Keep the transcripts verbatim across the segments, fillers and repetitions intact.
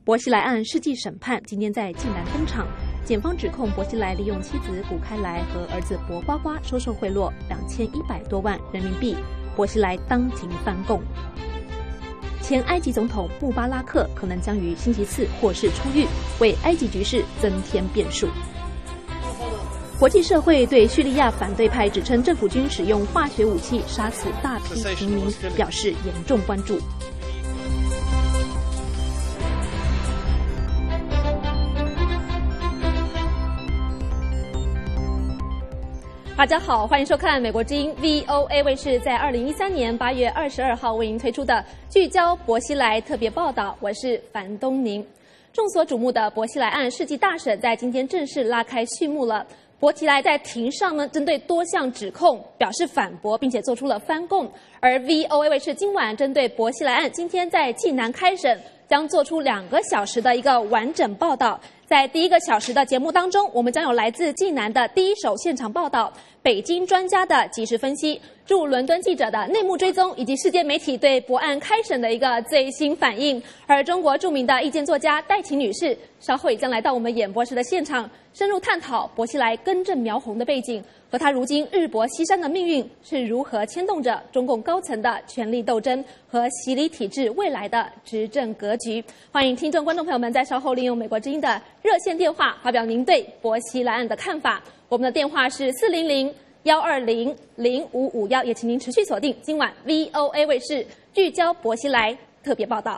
薄熙来案世纪审判今天在济南登场，检方指控薄熙来利用妻子古开来和儿子薄瓜瓜收受贿赂两千一百多万人民币，薄熙来当庭翻供。前埃及总统穆巴拉克可能将于星期四获释出狱，为埃及局势增添变数。国际社会对叙利亚反对派指称政府军使用化学武器杀死大批平民表示严重关注。大家好，欢迎收看美国之音 V O A 卫视在二零一三年八月二十二号为您推出的聚焦薄熙来特别报道，我是樊东宁。众所瞩目的薄熙来案世纪大审在今天正式拉开序幕了。薄熙来在庭上呢，针对多项指控表示反驳，并且做出了翻供。而 V O A 卫视今晚针对薄熙来案，今天在济南开审，将做出两个小时的一个完整报道。在第一个小时的节目当中，我们将有来自济南的第一手现场报道，北京专家的即时分析，驻伦敦记者的内幕追踪，以及世界媒体对薄案开审的一个最新反应。而中国著名的意见作家戴琪女士稍后也将来到我们演播室的现场，深入探讨薄熙来根正苗红的背景和他如今日薄西山的命运是如何牵动着中共高层的权力斗争和洗礼体制未来的执政格局。欢迎听众观众朋友们在稍后利用美国之音的热线电话发表您对薄熙来案的看法。我们的电话是四零零幺二零零五五幺，也请您持续锁定今晚 V O A 卫视聚焦薄熙来特别报道。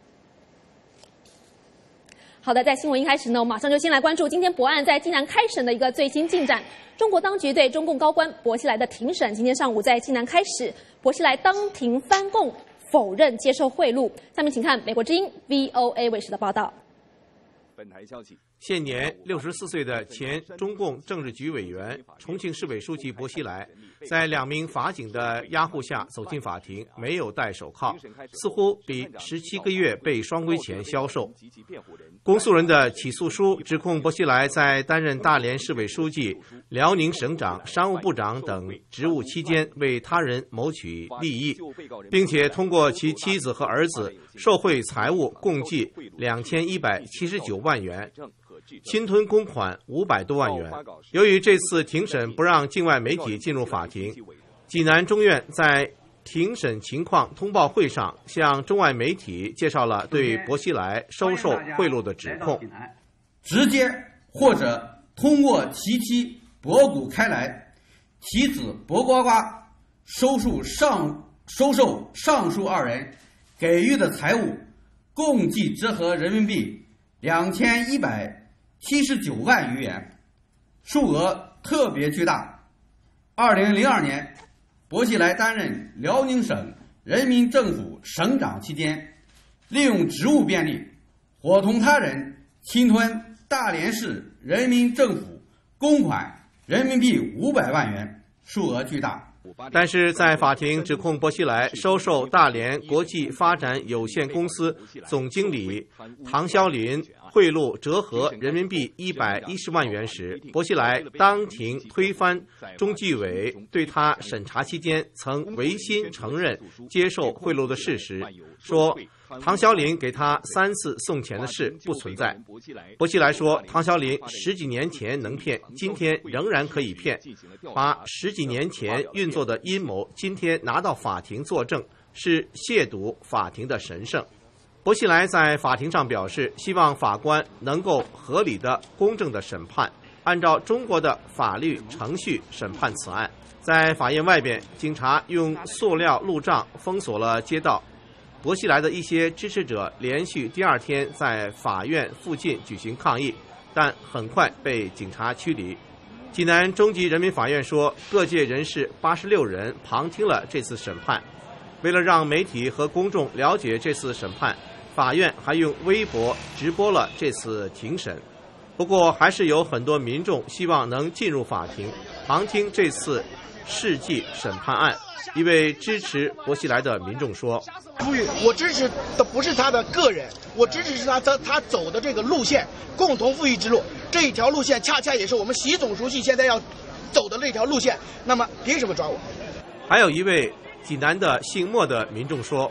好的，在新闻一开始呢，我马上就先来关注今天薄案在济南开审的一个最新进展。中国当局对中共高官薄熙来的庭审今天上午在济南开始，薄熙来当庭翻供，否认接受贿赂。下面请看美国之音 V O A 卫视的报道。 本台消息。 现年六十四岁的前中共政治局委员、重庆市委书记薄熙来，在两名法警的押护下走进法庭，没有戴手铐，似乎比十七个月被双规前消瘦。公诉人的起诉书指控薄熙来在担任大连市委书记、辽宁省长、商务部长等职务期间为他人谋取利益，并且通过其妻子和儿子受贿财物共计两千一百七十九万元。侵吞公款五百多万元。由于这次庭审不让境外媒体进入法庭，济南中院在庭审情况通报会上向中外媒体介绍了对薄熙来收受贿赂的指控。 直接或者通过其妻薄古开来、其子薄瓜瓜收受上收受上述二人给予的财物，共计折合人民币两千一百七十九万余元，数额特别巨大。二零零二年，薄熙来担任辽宁省人民政府省长期间，利用职务便利，伙同他人侵吞大连市人民政府公款人民币五百万元，数额巨大。 但是在法庭指控薄熙来收受大连国际发展有限公司总经理唐肖林贿赂折合人民币一百一十万元时，薄熙来当庭推翻中纪委对他审查期间曾违心承认接受贿赂的事实，说唐肖林给他三次送钱的事不存在。薄熙来说，唐肖林十几年前能骗，今天仍然可以骗，把十几年前运作的阴谋今天拿到法庭作证，是亵渎法庭的神圣。薄熙来在法庭上表示，希望法官能够合理的、公正的审判，按照中国的法律程序审判此案。在法院外边，警察用塑料路障封锁了街道。薄熙来的一些支持者连续第二天在法院附近举行抗议，但很快被警察驱离。济南中级人民法院说，各界人士八十六人旁听了这次审判。为了让媒体和公众了解这次审判，法院还用微博直播了这次庭审。不过，还是有很多民众希望能进入法庭旁听这次世纪审判案。一位支持薄熙来的民众说：“ 我支持的不是他的个人，我支持是他他他走的这个路线，共同富裕之路。这一条路线恰恰也是我们习总书记现在要走的这条路线。那么凭什么抓我？” 还有一位济南的姓莫的民众说：“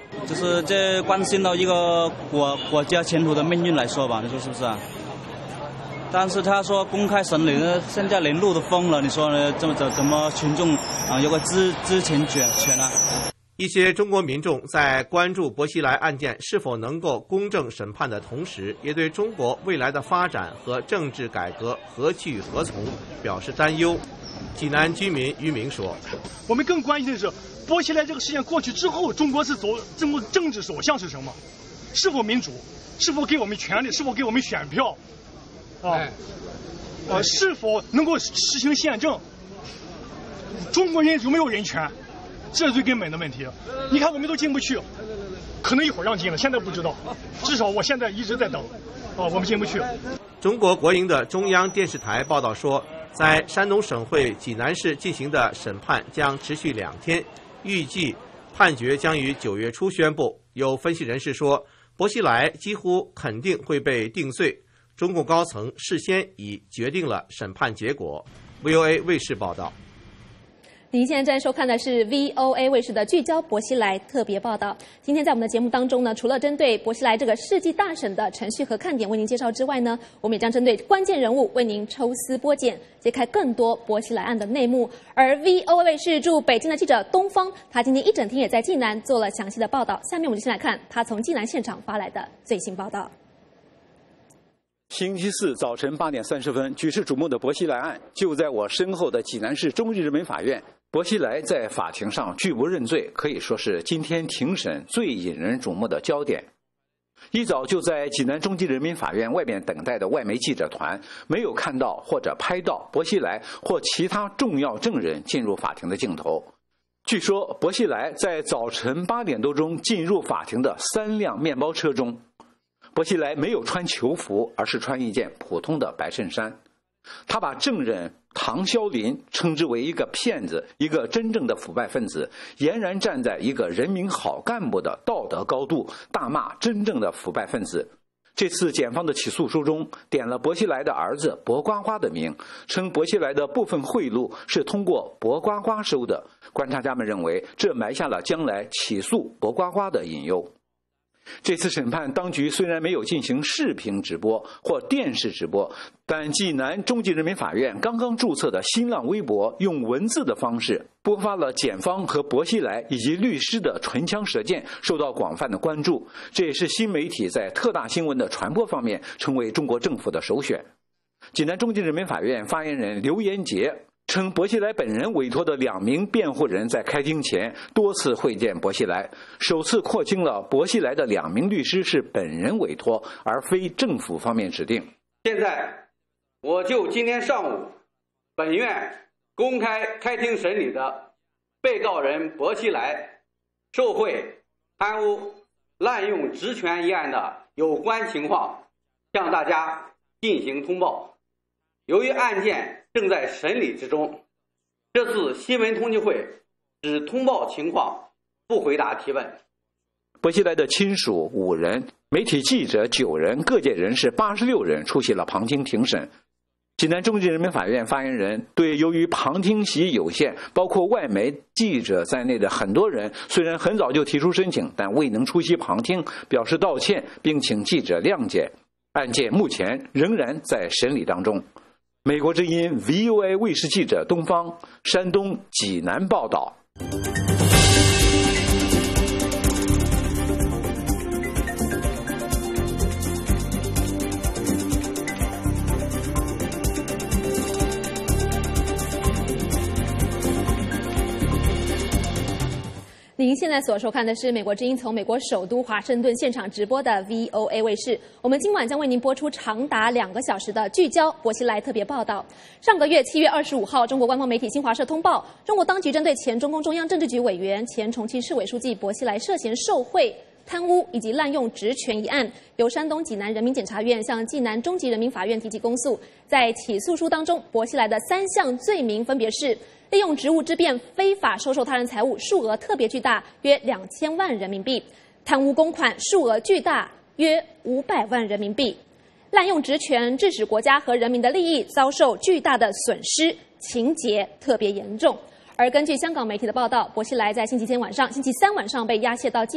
就是这关心到一个国国家前途的命运来说吧，你说是不是啊？但是他说公开审理呢，现在连路都封了，你说呢？怎么怎怎么群众啊有个知知情权权啊？ 一些中国民众在关注薄熙来案件是否能够公正审判的同时，也对中国未来的发展和政治改革何去何从表示担忧。济南居民于明说：“ 我们更关心的是，薄熙来这个事件过去之后，中国是走中国政治走向是什么？是否民主？是否给我们权利？是否给我们选票？啊，呃，是否能够实行宪政？中国人有没有人权？这是最根本的问题。你看，我们都进不去，可能一会儿让进了，现在不知道。至少我现在一直在等，啊，我们进不去。” 中国国营的中央电视台报道说，在山东省会济南市进行的审判将持续两天，预计判决将于九月初宣布。有分析人士说，薄熙来几乎肯定会被定罪，中共高层事先已决定了审判结果。V O A 卫视报道。 您现在正在收看的是 V O A 卫视的聚焦薄熙来特别报道。今天在我们的节目当中呢，除了针对薄熙来这个世纪大审的程序和看点为您介绍之外呢，我们也将针对关键人物为您抽丝剥茧，揭开更多薄熙来案的内幕。而 V O A 卫视驻北京的记者东方，他今天一整天也在济南做了详细的报道。下面我们就先来看他从济南现场发来的最新报道。 星期四早晨八点三十分，举世瞩目的薄熙来案就在我身后的济南市中级人民法院。薄熙来在法庭上拒不认罪，可以说是今天庭审最引人瞩目的焦点。一早就在济南中级人民法院外面等待的外媒记者团，没有看到或者拍到薄熙来或其他重要证人进入法庭的镜头。据说薄熙来在早晨八点多钟进入法庭的三辆面包车中，薄熙来没有穿囚服，而是穿一件普通的白衬衫。他把证人唐肖林称之为一个骗子，一个真正的腐败分子，俨然站在一个人民好干部的道德高度，大骂真正的腐败分子。这次检方的起诉书中点了薄熙来的儿子薄瓜瓜的名，称薄熙来的部分贿赂是通过薄瓜瓜收的。观察家们认为，这埋下了将来起诉薄瓜瓜的隐忧。这次审判，当局虽然没有进行视频直播或电视直播，但济南中级人民法院刚刚注册的新浪微博用文字的方式播发了检方和薄熙来以及律师的唇枪舌剑，受到广泛的关注。这也是新媒体在特大新闻的传播方面成为中国政府的首选。济南中级人民法院发言人刘延杰称，薄熙来本人委托的两名辩护人在开庭前多次会见薄熙来，首次廓清了薄熙来的两名律师是本人委托，而非政府方面指定。 现在，我就今天上午本院公开开庭审理的被告人薄熙来受贿、贪污、滥用职权一案的有关情况，向大家进行通报。由于案件正在审理之中，这次新闻通讯会只通报情况，不回答提问。 薄熙来的亲属五人，媒体记者九人，各界人士八十六人出席了旁听庭审。济南中级人民法院发言人对由于旁听席有限，包括外媒记者在内的很多人，虽然很早就提出申请，但未能出席旁听，表示道歉，并请记者谅解。案件目前仍然在审理当中。美国之音 V O A 卫视记者东方，山东济南报道。 您现在所收看的是美国之音从美国首都华盛顿现场直播的 V O A 卫视。我们今晚将为您播出长达两个小时的聚焦薄熙来特别报道。上个月七月二十五号，中国官方媒体新华社通报，中国当局针对前中共中央政治局委员、前重庆市委书记薄熙来涉嫌受贿、贪污以及滥用职权一案，由山东济南人民检察院向济南中级人民法院提起公诉。在起诉书当中，薄熙来的三项罪名分别是：利用职务之便非法收受他人财物，数额特别巨大，约两千万人民币；贪污公款，数额巨大，约五百万人民币；滥用职权，致使国家和人民的利益遭受巨大的损失，情节特别严重。而根据香港媒体的报道，薄熙来在星期天晚上、星期三晚上被押解到济南，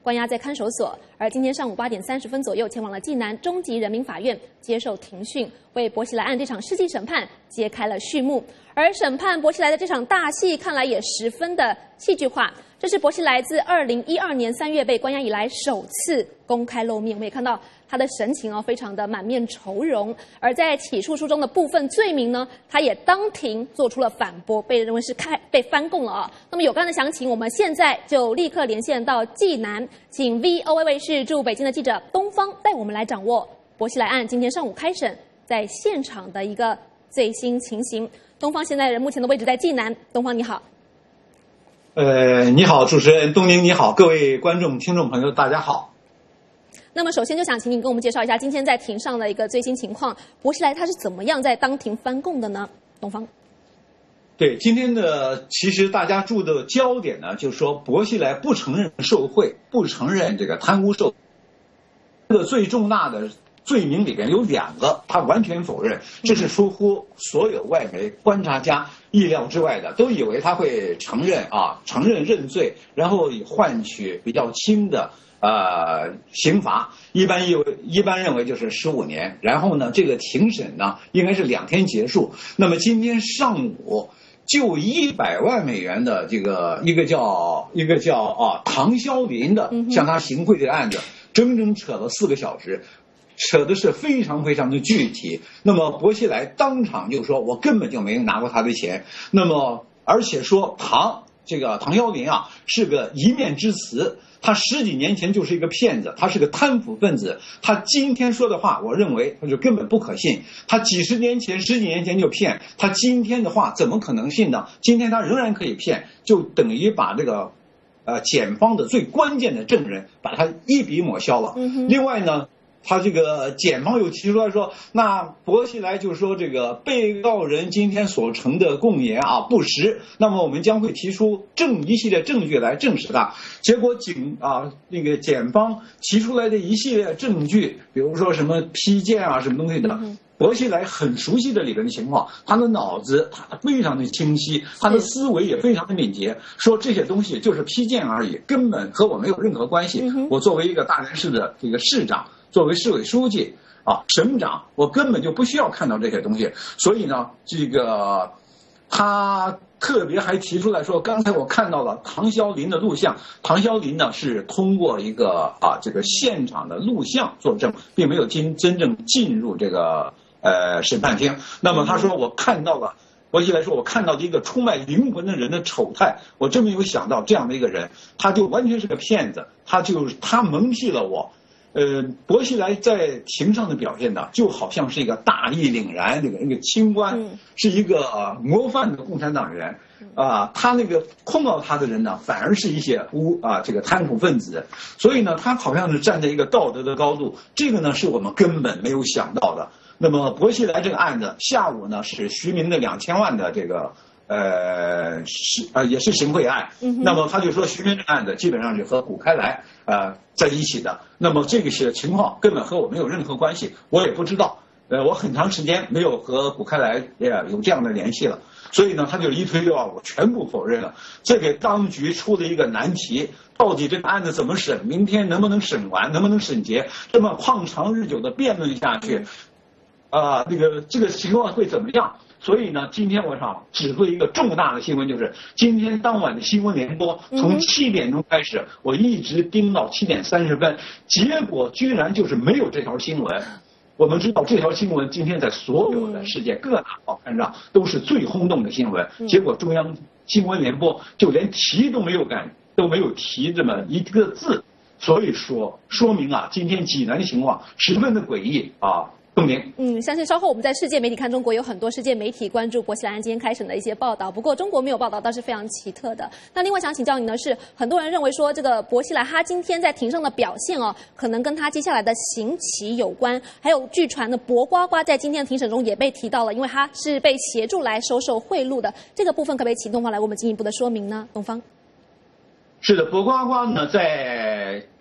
关押在看守所。而今天上午八点三十分左右，前往了济南中级人民法院接受庭讯，为薄熙来案这场世纪审判揭开了序幕。而审判薄熙来的这场大戏，看来也十分的戏剧化。这是薄熙来自二零一二年三月被关押以来首次公开露面，我们也看到他的神情哦，非常的满面愁容。而在起诉书中的部分罪名呢，他也当庭做出了反驳，被认为是开被翻供了啊。那么有关的详情，我们现在就立刻连线到济南，请 V O A 卫视驻北京的记者东方带我们来掌握薄熙来案今天上午开审在现场的一个最新情形。东方现在人目前的位置在济南，东方你好。 呃，你好，主持人东宁，你好，各位观众、听众朋友，大家好。 那么，首先就想请您跟我们介绍一下今天在庭上的一个最新情况。薄熙来他是怎么样在当庭翻供的呢？东方。 对，今天的其实大家注的焦点呢，就是说薄熙来不承认受贿，不承认这个贪污受，这个最重大的罪名里边有两个，他完全否认，这是出乎所有外媒观察家意料之外的，都以为他会承认啊，承认认罪，然后以换取比较轻的呃刑罚，一般以为一般认为就是十五年。然后呢，这个庭审呢应该是两天结束。那么今天上午就一百万美元的这个一个叫一个叫啊唐肖林的向他行贿这个案子，整整扯了四个小时。扯的是非常非常的具体，那么薄熙来当场就说我根本就没有拿过他的钱，那么而且说唐这个唐肖林啊是个一面之词，他十几年前就是一个骗子，他是个贪腐分子，他今天说的话我认为他就根本不可信，他几十年前十几年前就骗，他今天的话怎么可能信呢？今天他仍然可以骗，就等于把这个呃检方的最关键的证人把他一笔抹消了。嗯、另外呢，他这个检方又提出来说，那薄熙来就说这个被告人今天所呈的供言啊不实，那么我们将会提出证一系列证据来证实他。结果警啊那个检方提出来的一系列证据，比如说什么批件啊什么东西的，薄熙来很熟悉的里边的情况，他的脑子他非常的清晰，他的思维也非常的敏捷，说这些东西就是批件而已，根本和我没有任何关系。我作为一个大连市的这个市长，作为市委书记啊，省长，我根本就不需要看到这些东西。所以呢，这个他特别还提出来说，刚才我看到了唐肖林的录像，唐肖林呢是通过一个啊这个现场的录像作证，并没有进真正进入这个呃审判厅。那么他说我看到了。薄熙来说，我看到一个出卖灵魂的人的丑态，我真没有想到这样的一个人，他就完全是个骗子，他就他蒙蔽了我。呃，薄熙来在庭上的表现呢，就好像是一个大义凛然，这个那个清官，是一个、呃、模范的共产党员啊、呃。他那个控告他的人呢，反而是一些污啊、呃、这个贪腐分子，所以呢，他好像是站在一个道德的高度，这个呢是我们根本没有想到的。那么薄熙来这个案子，下午呢是徐明的两千万的这个呃是呃也是行贿案，嗯、那么他就说徐明这个案子基本上是和谷开来呃在一起的，那么这个些情况根本和我没有任何关系，我也不知道，呃我很长时间没有和谷开来呃有这样的联系了，所以呢他就一推六二五全部否认了，这给当局出了一个难题。到底这个案子怎么审？明天能不能审完？能不能审结？这么旷长日久的辩论下去。啊、呃，那个这个情况会怎么样？所以呢，今天我想指出一个重大的新闻，就是今天当晚的新闻联播，从七点钟开始，我一直盯到七点三十分，结果居然就是没有这条新闻。我们知道这条新闻今天在所有的世界各大报刊上都是最轰动的新闻，结果中央新闻联播就连提都没有敢，都没有提这么一个字，所以说说明啊，今天济南的情况十分的诡异啊。 嗯，相信稍后我们在世界媒体看中国有很多世界媒体关注薄熙来案今天开审的一些报道，不过中国没有报道，倒是非常奇特的。那另外想请教你呢，是很多人认为说这个薄熙来他今天在庭上的表现哦，可能跟他接下来的刑期有关，还有据传的薄瓜瓜在今天的庭审中也被提到了，因为他是被协助来收受贿赂的，这个部分可不可以请东方来为我们进一步的说明呢？东方。 是的，薄瓜瓜呢在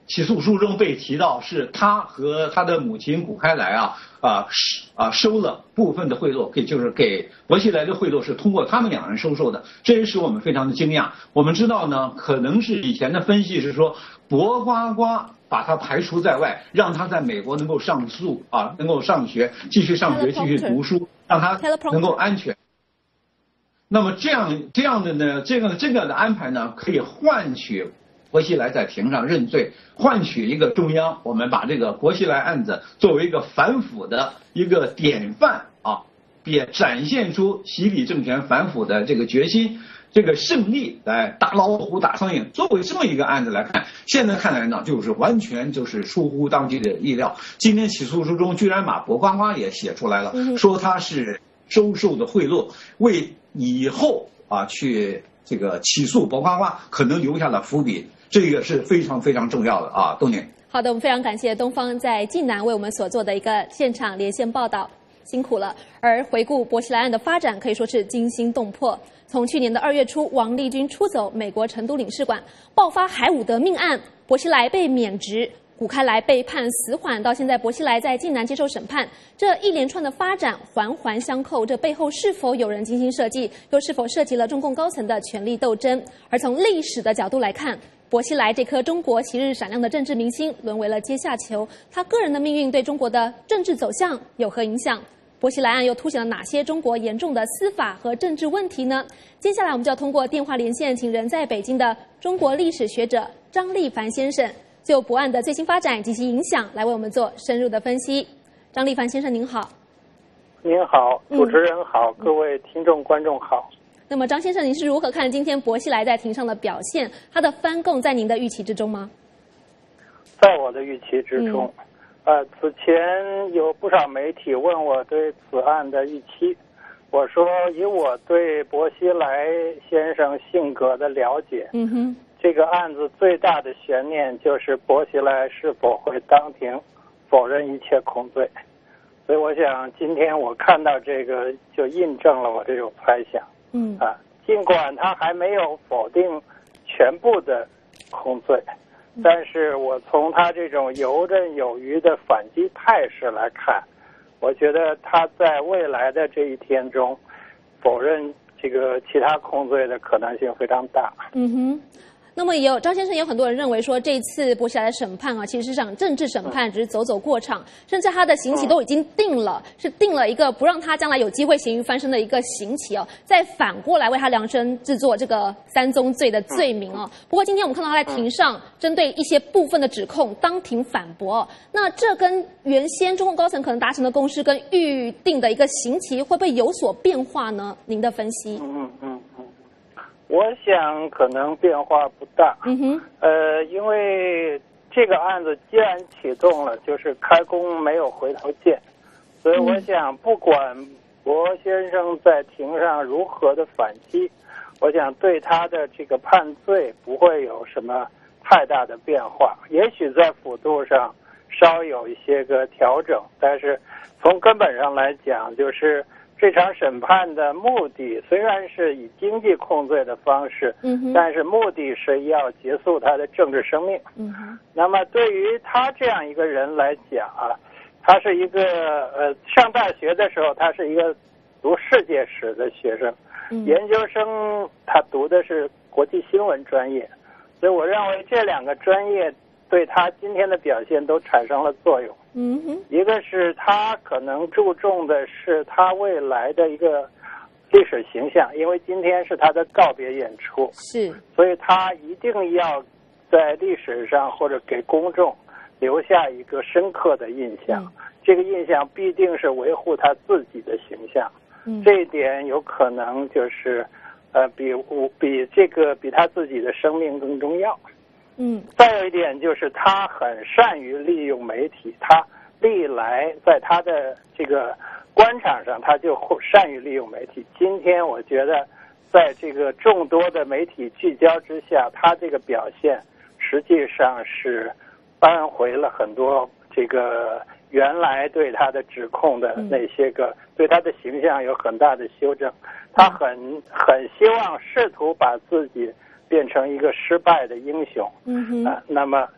起诉书中被提到是他和他的母亲古开来啊啊啊收了部分的贿赂，给就是给薄熙来的贿赂是通过他们两人收受的，这也使我们非常的惊讶。我们知道呢，可能是以前的分析是说薄瓜瓜把他排除在外，让他在美国能够上诉啊，能够上学，继续上学，继续读书，让他能够安全。那么这样这样的呢，这个这个的安排呢，可以换取薄熙来在庭上认罪，换取一个中央，我们把这个薄熙来案子作为一个反腐的一个典范啊，也展现出习李政权反腐的这个决心。这个胜利来打老虎打苍蝇，作为这么一个案子来看，现在看来呢，就是完全就是出乎当局的意料。今天起诉书中居然把薄瓜瓜也写出来了，说他是收受的贿赂，为以后啊去这个起诉薄瓜瓜可能留下了伏笔，这个是非常非常重要的啊，东宁。 好的，我们非常感谢东方在晋南为我们所做的一个现场连线报道，辛苦了。而回顾薄熙来案的发展，可以说是惊心动魄。从去年的二月初，王立军出走美国成都领事馆，爆发海伍德命案，薄熙来被免职，古开来被判死缓，到现在薄熙来在晋南接受审判，这一连串的发展环环相扣，这背后是否有人精心设计，又是否涉及了中共高层的权力斗争？而从历史的角度来看，薄熙来这颗中国昔日闪亮的政治明星沦为了阶下囚，他个人的命运对中国的政治走向有何影响？薄熙来案又凸显了哪些中国严重的司法和政治问题呢？接下来我们就要通过电话连线，请人在北京的中国历史学者张立凡先生就薄案的最新发展及其影响来为我们做深入的分析。张立凡先生您好。 您好，主持人好，嗯、各位听众观众好。 那么张先生，您是如何看今天薄熙来在庭上的表现？他的翻供在您的预期之中吗？ 在我的预期之中。嗯呃，此前有不少媒体问我对此案的预期，我说以我对薄熙来先生性格的了解， 嗯哼， 这个案子最大的悬念就是薄熙来是否会当庭否认一切控罪，所以我想今天我看到这个就印证了我这种猜想， 嗯啊，尽管他还没有否定全部的控罪。但是我从他这种游刃有余的反击态势来看，我觉得他在未来的这一天中，否认这个其他控罪的可能性非常大。 嗯哼。那么也有张先生，也有很多人认为说，这次薄熙来的审判啊，其实是场政治审判，只是走走过场，甚至他的刑期都已经定了，是定了一个不让他将来有机会咸鱼翻身的一个刑期哦，再反过来为他量身制作这个三宗罪的罪名哦。不过今天我们看到他在庭上针对一些部分的指控当庭反驳，那这跟原先中共高层可能达成的共识跟预定的一个刑期会不会有所变化呢？您的分析？ 嗯嗯嗯。我想可能变化不大， 嗯哼， 呃，因为这个案子既然启动了，就是开弓没有回头箭，所以我想不管薄先生在庭上如何的反击，我想对他的这个判罪不会有什么太大的变化，也许在幅度上稍有一些个调整，但是从根本上来讲，就是这场审判的目的虽然是以经济控罪的方式， 嗯、 但是目的是要结束他的政治生命。 嗯、 那么对于他这样一个人来讲啊，他是一个呃上大学的时候他是一个读世界史的学生， 嗯、 研究生他读的是国际新闻专业，所以我认为这两个专业对他今天的表现都产生了作用。 嗯哼， 一个是他可能注重的是他未来的一个历史形象，因为今天是他的告别演出， 是， 所以他一定要在历史上或者给公众留下一个深刻的印象。嗯、这个印象必定是维护他自己的形象。 嗯、 这一点有可能就是呃比比这个比他自己的生命更重要。 嗯， 再有一点就是他很善于利用媒体，他历来在他的这个官场上，他就善于利用媒体。今天我觉得，在这个众多的媒体聚焦之下，他这个表现实际上是扳回了很多这个原来对他的指控的那些个，嗯、对他的形象有很大的修正。他很很希望试图把自己变成一个失败的英雄， 嗯哼， 啊，那么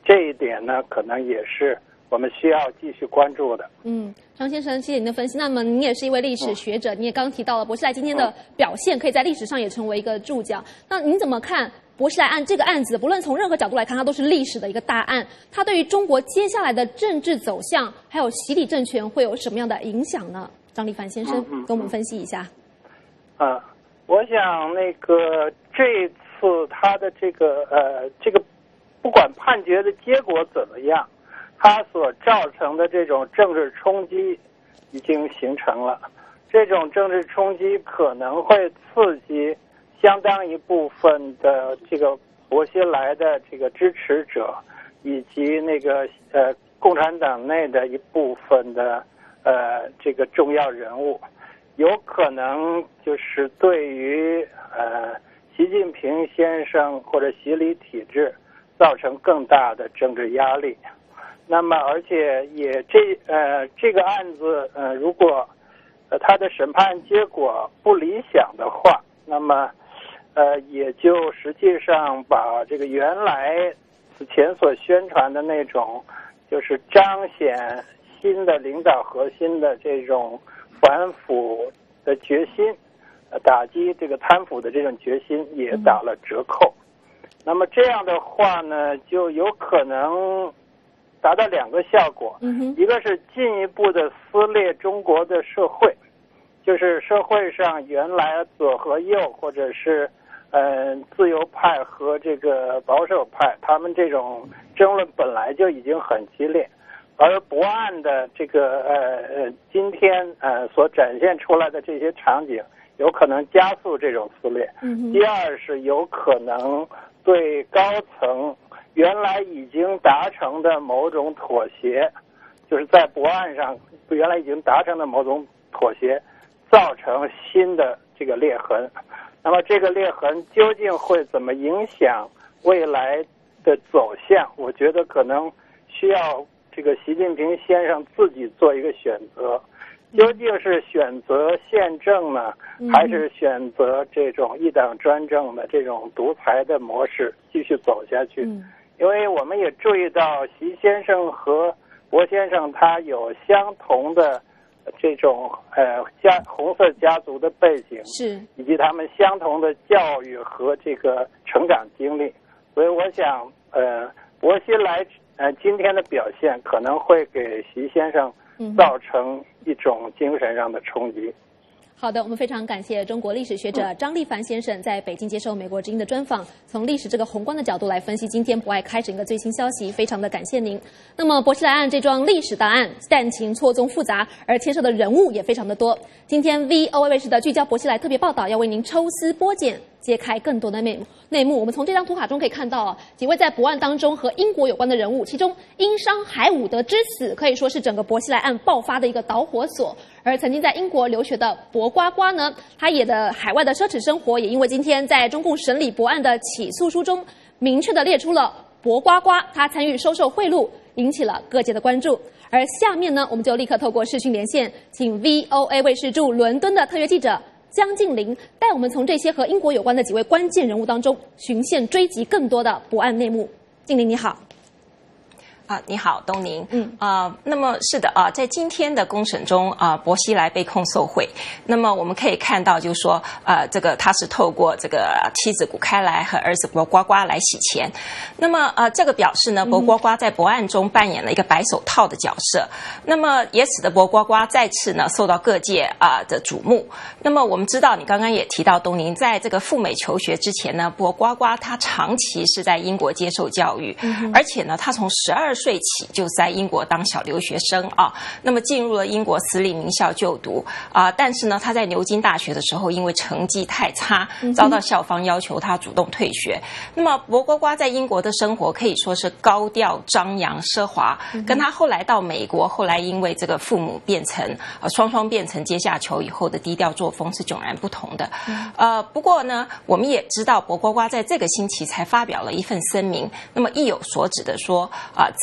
这一点呢，可能也是我们需要继续关注的。 嗯，张先生，谢谢您的分析。那么您也是一位历史学者，你也刚提到了薄熙来今天的表现，可以在历史上也成为一个注脚。那您怎么看薄熙来案这个案子？不论从任何角度来看，它都是历史的一个大案。它对于中国接下来的政治走向，还有洗礼政权会有什么样的影响呢？张立凡先生跟我们分析一下。 啊，我想那个这一次他的这个呃这个不管判决的结果怎么样，它所造成的这种政治冲击已经形成了。这种政治冲击可能会刺激相当一部分的这个薄熙来的这个支持者，以及那个呃共产党内的一部分的呃这个重要人物，有可能就是对于呃习近平先生或者习礼体制造成更大的政治压力。那么，而且也这呃这个案子呃如果呃他的审判结果不理想的话，那么呃也就实际上把这个原来此前所宣传的那种就是彰显新的领导核心的这种反腐的决心，呃打击这个贪腐的这种决心也打了折扣。那么这样的话呢，就有可能达到两个效果， 嗯、 一个是进一步的撕裂中国的社会，就是社会上原来左和右，或者是呃自由派和这个保守派，他们这种争论本来就已经很激烈，而薄案的这个呃呃今天呃所展现出来的这些场景，有可能加速这种撕裂。 嗯、 第二是有可能对高层原来已经达成的某种妥协，就是在薄案上原来已经达成的某种妥协，造成新的这个裂痕。那么这个裂痕究竟会怎么影响未来的走向？我觉得可能需要这个习近平先生自己做一个选择，究竟是选择宪政呢，还是选择这种一党专政的这种独裁的模式继续走下去？ 嗯， 因为我们也注意到习先生和薄先生他有相同的这种呃家红色家族的背景， 是以及他们相同的教育和这个成长经历，所以我想呃薄熙来呃今天的表现可能会给习先生造成一种精神上的冲击。 好的，我们非常感谢中国历史学者张立凡先生在北京接受美国之音的专访，从历史这个宏观的角度来分析今天博爱开审的最新消息，非常的感谢您。那么薄熙来案这桩历史大案，案情错综复杂，而牵涉的人物也非常的多。今天 V O A 卫视的聚焦薄熙来特别报道要为您抽丝剥茧，揭开更多的内幕。内幕，我们从这张图卡中可以看到，几位在薄案当中和英国有关的人物，其中英商海伍德之死可以说是整个薄熙来案爆发的一个导火索。而曾经在英国留学的薄瓜瓜呢，他也的海外的奢侈生活，也因为今天在中共审理薄案的起诉书中，明确的列出了薄瓜瓜他参与收受贿赂，引起了各界的关注。而下面呢，我们就立刻透过视讯连线，请 V O A 卫视驻伦敦的特约记者江静玲带我们从这些和英国有关的几位关键人物当中循线追击更多的薄案内幕。静玲你好。 啊，你好，东宁。嗯啊、呃，那么是的啊，在今天的公审中啊，薄熙来被控受贿。那么我们可以看到，就是说啊、呃，这个他是透过这个妻子谷开来和儿子薄瓜瓜来洗钱。那么啊、呃，这个表示呢，薄瓜瓜在薄案中扮演了一个白手套的角色。那么也使得薄瓜瓜再次呢受到各界啊、呃、的瞩目。那么我们知道，你刚刚也提到，东宁在这个赴美求学之前呢，薄瓜瓜他长期是在英国接受教育，嗯、而且呢，他从十二岁起就在英国当小留学生啊，那么进入了英国私立名校就读啊，但是呢，他在牛津大学的时候，因为成绩太差，遭到校方要求他主动退学。那么薄瓜瓜在英国的生活可以说是高调张扬奢华，跟他后来到美国，后来因为这个父母变成呃双双变成阶下囚以后的低调作风是迥然不同的。呃，不过呢，我们也知道薄瓜瓜在这个星期才发表了一份声明，那么意有所指的说啊、呃，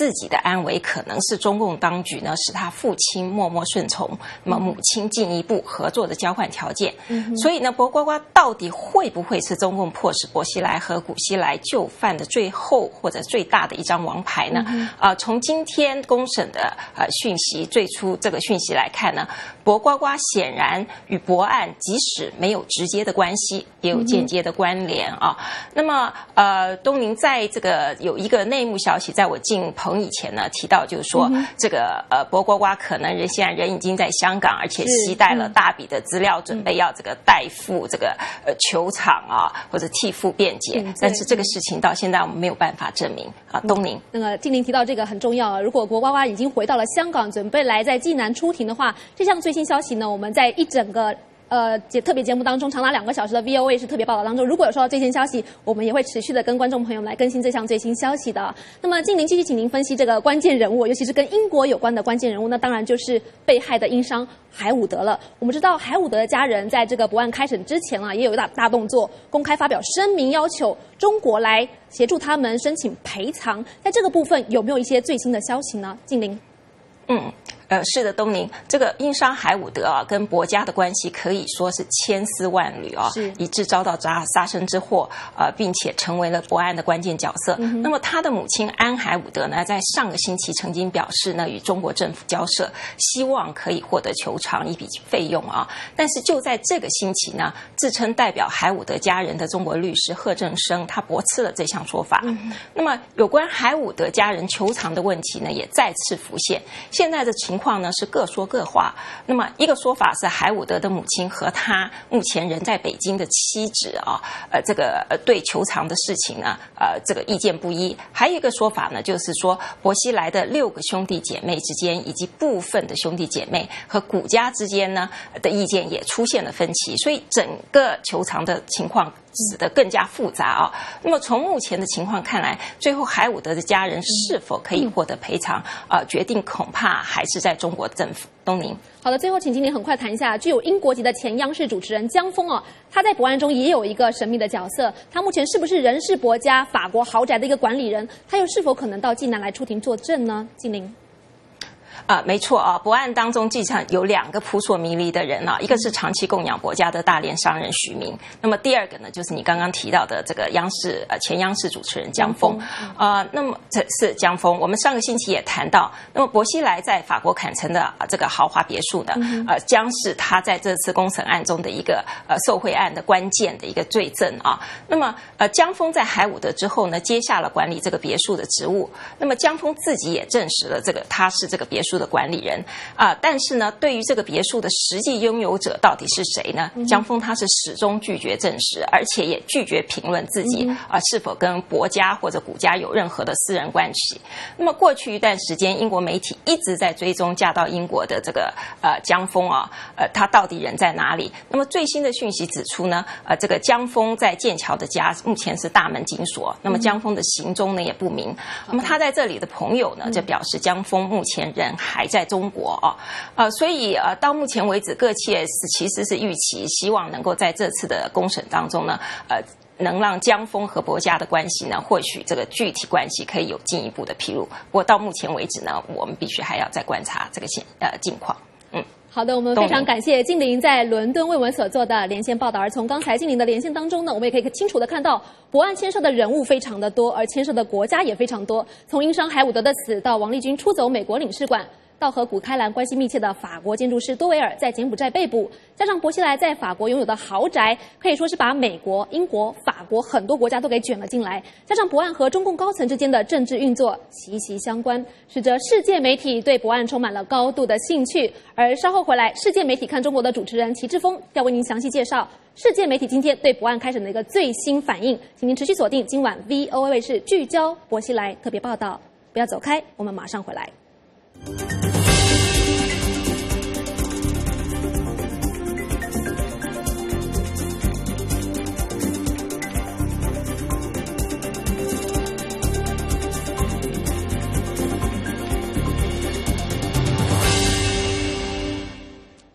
自己的安危可能是中共当局呢使他父亲默默顺从，那么母亲进一步合作的交换条件。嗯、所以呢，博呱呱到底会不会是中共迫使薄熙来和古熙来就范的最后或者最大的一张王牌呢？啊、嗯呃，从今天公审的呃讯息最初这个讯息来看呢，博呱呱显然与博案即使没有直接的关系，也有间接的关联啊。嗯、那么呃，东宁在这个有一个内幕消息，在我进棚以前呢提到，就是说、嗯、这个呃博呱呱可能人现在人已经在香港，而且携带了大笔的资料，准备要这个代付这个呃球场啊，或者替父辩解。嗯、但是这个事情到现在我们没有办法证明啊。东宁， 那个静玲提到这个很重要，如果博呱呱已经回到了香港，准备来在济南出庭的话，这项最新消息呢，我们在一整个。呃，节特别节目当中，长达两个小时的 V O A 是特别报道当中，如果有收到最新消息，我们也会持续的跟观众朋友们来更新这项最新消息的。那么，静玲继续请您分析这个关键人物，尤其是跟英国有关的关键人物，那当然就是被害的英商海伍德了。我们知道海伍德的家人在这个博案开审之前啊，也有一大大动作，公开发表声明，要求中国来协助他们申请赔偿。在这个部分有没有一些最新的消息呢？静玲， 嗯。呃，是的，东宁，这个英商海伍德啊，跟博家的关系可以说是千丝万缕啊，以致遭到杀杀身之祸，呃，并且成为了博案的关键角色。嗯、那么他的母亲安海伍德呢，在上个星期曾经表示呢，与中国政府交涉，希望可以获得求偿一笔费用啊。但是就在这个星期呢，自称代表海伍德家人的中国律师贺正生，他驳斥了这项说法。嗯、那么有关海伍德家人求偿的问题呢，也再次浮现。现在的情况。况呢是各说各话。那么一个说法是海伍德的母亲和他目前人在北京的妻子啊，呃，这个呃对求偿的事情呢，呃，这个意见不一。还有一个说法呢，就是说薄熙来的六个兄弟姐妹之间，以及部分的兄弟姐妹和古家之间呢的意见也出现了分歧，所以整个求偿的情况使得更加复杂啊。那么从目前的情况看来，最后海伍德的家人是否可以获得赔偿啊、呃，决定恐怕还是在中国政府。东宁， 好的，最后请经理很快谈一下，具有英国籍的前央视主持人江峰哦，他在博案中也有一个神秘的角色，他目前是不是仍是博家法国豪宅的一个管理人？他又是否可能到济南来出庭作证呢？经理。 啊、呃，没错啊，博案当中记上有两个扑朔迷离的人啊，一个是长期供养博家的大连商人许明，那么第二个呢，就是你刚刚提到的这个央视呃前央视主持人江峰啊、呃，那么这是江峰。我们上个星期也谈到，那么薄熙来在法国坎城的、呃、这个豪华别墅呢，呃，将是他在这次公审案中的一个呃受贿案的关键的一个罪证啊。那么呃，江峰在海伍德之后呢，接下了管理这个别墅的职务。那么江峰自己也证实了这个他是这个别墅的管理人啊、呃，但是呢，对于这个别墅的实际拥有者到底是谁呢？嗯、江峰他是始终拒绝证实，而且也拒绝评论自己啊、嗯呃、是否跟博家或者古家有任何的私人关系。那么过去一段时间，英国媒体一直在追踪嫁到英国的这个呃江峰啊，呃他到底人在哪里？那么最新的讯息指出呢，呃这个江峰在剑桥的家目前是大门紧锁，那么江峰的行踪呢也不明。那么他在这里的朋友呢，就表示江峰目前人还在中国啊，呃，所以呃，到目前为止，各界是其实是预期，希望能够在这次的公审当中呢，呃，能让江峰和博家的关系呢，或许这个具体关系可以有进一步的披露。不过到目前为止呢，我们必须还要再观察这个现呃境况。嗯。 好的，我们非常感谢静玲在伦敦为我们所做的连线报道。而从刚才静玲的连线当中呢，我们也可以清楚的看到，博案牵涉的人物非常的多，而牵涉的国家也非常多。从英商海伍德的死到王立军出走美国领事馆，到和古开兰关系密切的法国建筑师多维尔在柬埔寨被捕，加上薄熙来在法国拥有的豪宅，可以说是把美国、英国、法国很多国家都给卷了进来。加上博案和中共高层之间的政治运作息息相关，使得世界媒体对博案充满了高度的兴趣。而稍后回来，世界媒体看中国的主持人齐志峰要为您详细介绍世界媒体今天对博案开审的一个最新反应。请您持续锁定今晚 V O A 卫视聚焦薄熙来特别报道，不要走开，我们马上回来。欢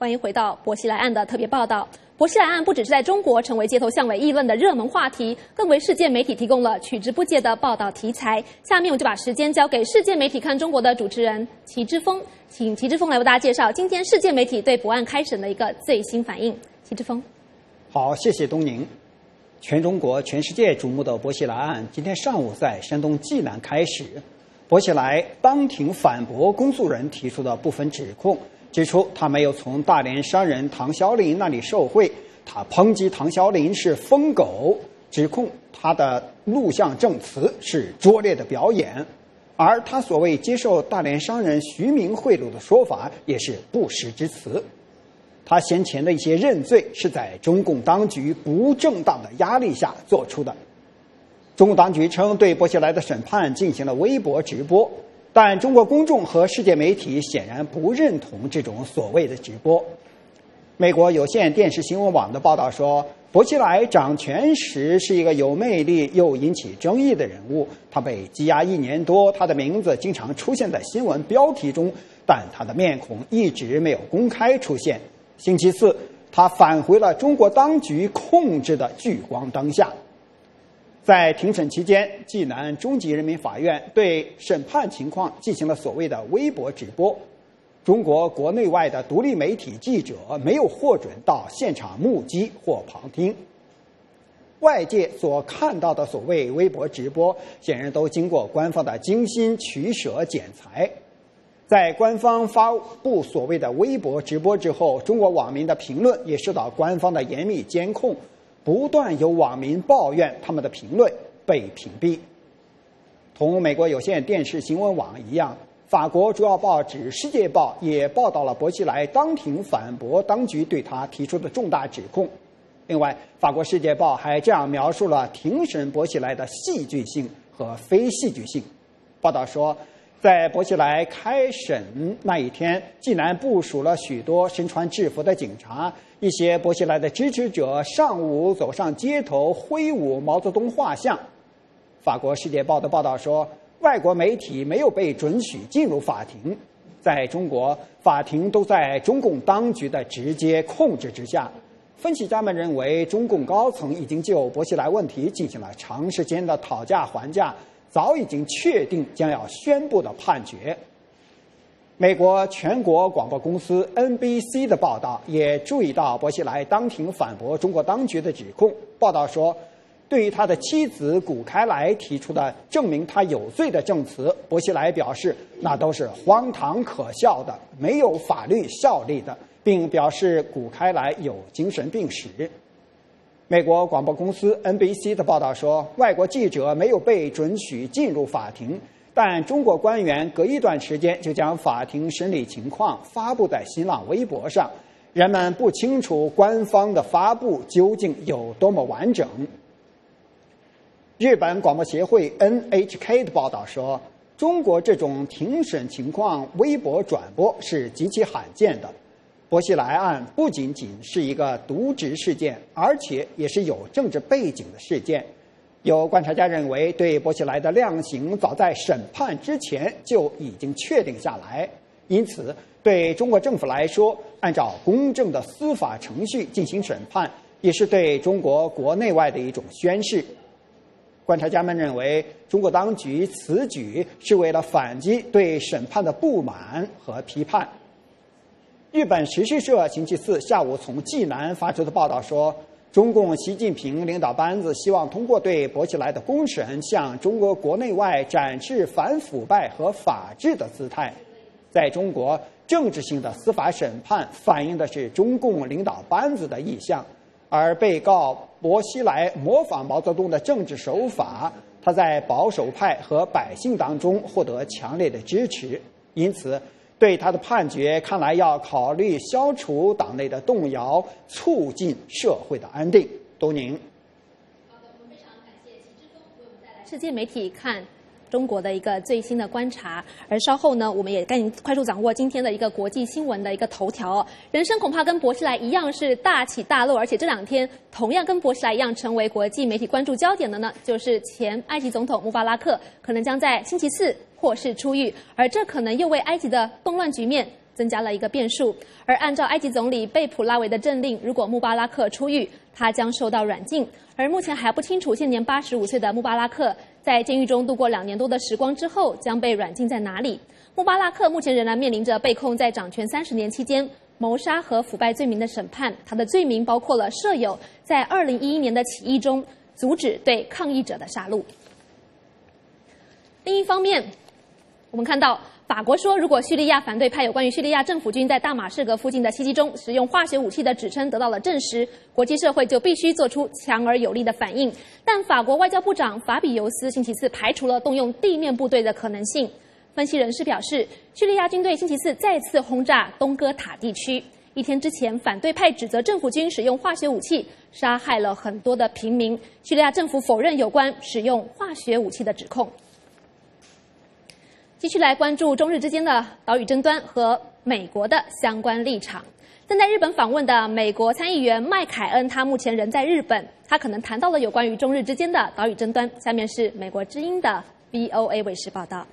欢迎回到薄熙来案的特别报道。薄熙来案不只是在中国成为街头巷尾议论的热门话题，更为世界媒体提供了取之不竭的报道题材。下面我就把时间交给世界媒体看中国的主持人齐之锋，请齐之锋来为大家介绍今天世界媒体对本案开审的一个最新反应。齐之锋， 好，谢谢东宁。全中国、全世界瞩目的薄熙来案，今天上午在山东济南开始。薄熙来当庭反驳公诉人提出的部分指控。指出他没有从大连商人唐小林那里受贿，他抨击唐小林是疯狗，指控他的录像证词是拙劣的表演，而他所谓接受大连商人徐明贿赂的说法也是不实之词。他先前的一些认罪是在中共当局不正当的压力下做出的。中共当局称对薄熙来的审判进行了微博直播，但中国公众和世界媒体显然不认同这种所谓的直播。美国有线电视新闻网的报道说，薄熙来掌权时是一个有魅力又引起争议的人物，他被羁押一年多，他的名字经常出现在新闻标题中，但他的面孔一直没有公开出现。星期四，他返回了中国当局控制的聚光灯下。在庭审期间，济南中级人民法院对审判情况进行了所谓的微博直播。中国国内外的独立媒体记者没有获准到现场目击或旁听。外界所看到的所谓微博直播，显然都经过官方的精心取舍剪裁。在官方发布所谓的微博直播之后，中国网民的评论也受到官方的严密监控。不断有网民抱怨他们的评论被屏蔽。同美国有线电视新闻网一样，法国主要报纸《世界报》也报道了薄熙来当庭反驳当局对他提出的重大指控。另外，法国《世界报》还这样描述了庭审薄熙来的戏剧性和非戏剧性。报道说，在薄熙来开审那一天，济南部署了许多身穿制服的警察，一些薄熙来的支持者上午走上街头挥舞毛泽东画像。法国《世界报》的报道说，外国媒体没有被准许进入法庭。在中国，法庭都在中共当局的直接控制之下。分析家们认为，中共高层已经就薄熙来问题进行了长时间的讨价还价，早已经确定将要宣布的判决。美国全国广播公司 N B C 的报道也注意到薄熙来当庭反驳中国当局的指控。报道说，对于他的妻子谷开来提出的证明他有罪的证词，薄熙来表示那都是荒唐可笑的，没有法律效力的，并表示谷开来有精神病史。美国广播公司 N B C 的报道说，外国记者没有被准许进入法庭，但中国官员隔一段时间就将法庭审理情况发布在新浪微博上，人们不清楚官方的发布究竟有多么完整。日本广播协会 N H K 的报道说，中国这种庭审情况微博转播是极其罕见的。薄熙来案不仅仅是一个渎职事件，而且也是有政治背景的事件。有观察家认为，对薄熙来的量刑早在审判之前就已经确定下来，因此对中国政府来说，按照公正的司法程序进行审判，也是对中国国内外的一种宣示。观察家们认为，中国当局此举是为了反击对审判的不满和批判。日本时事社星期四下午从济南发出的报道说，中共习近平领导班子希望通过对薄熙来的公审，向中国国内外展示反腐败和法治的姿态。在中国，政治性的司法审判反映的是中共领导班子的意向，而被告薄熙来模仿毛泽东的政治手法，他在保守派和百姓当中获得强烈的支持，因此对他的判决看来要考虑消除党内的动摇，促进社会的安定。东宁。 好的，我们非常感谢齐之锋为我们带来世界媒体看中国的一个最新的观察。而稍后呢，我们也赶紧快速掌握今天的一个国际新闻的一个头条。人生恐怕跟薄熙来一样是大起大落，而且这两天同样跟薄熙来一样成为国际媒体关注焦点的呢，就是前埃及总统穆巴拉克可能将在星期四获释出狱，而这可能又为埃及的动乱局面增加了一个变数。而按照埃及总理贝普拉维的政令，如果穆巴拉克出狱，他将受到软禁。而目前还不清楚，现年八十五岁的穆巴拉克在监狱中度过两年多的时光之后，将被软禁在哪里？穆巴拉克目前仍然面临着被控在掌权三十年期间谋杀和腐败罪名的审判，他的罪名包括了设有在二零一一年的起义中阻止对抗议者的杀戮。另一方面，我们看到法国说，如果叙利亚反对派有关于叙利亚政府军在大马士革附近的袭击中使用化学武器的指称得到了证实，国际社会就必须做出强而有力的反应。但法国外交部长法比尤斯星期四排除了动用地面部队的可能性。分析人士表示，叙利亚军队星期四再次轰炸东哥塔地区。一天之前，反对派指责政府军使用化学武器杀害了很多的平民。叙利亚政府否认有关使用化学武器的指控。继续来关注中日之间的岛屿争端和美国的相关立场。正在日本访问的美国参议员麦凯恩，他目前人在日本，他可能谈到了有关于中日之间的岛屿争端。下面是美国之音的 V O A 卫视报道。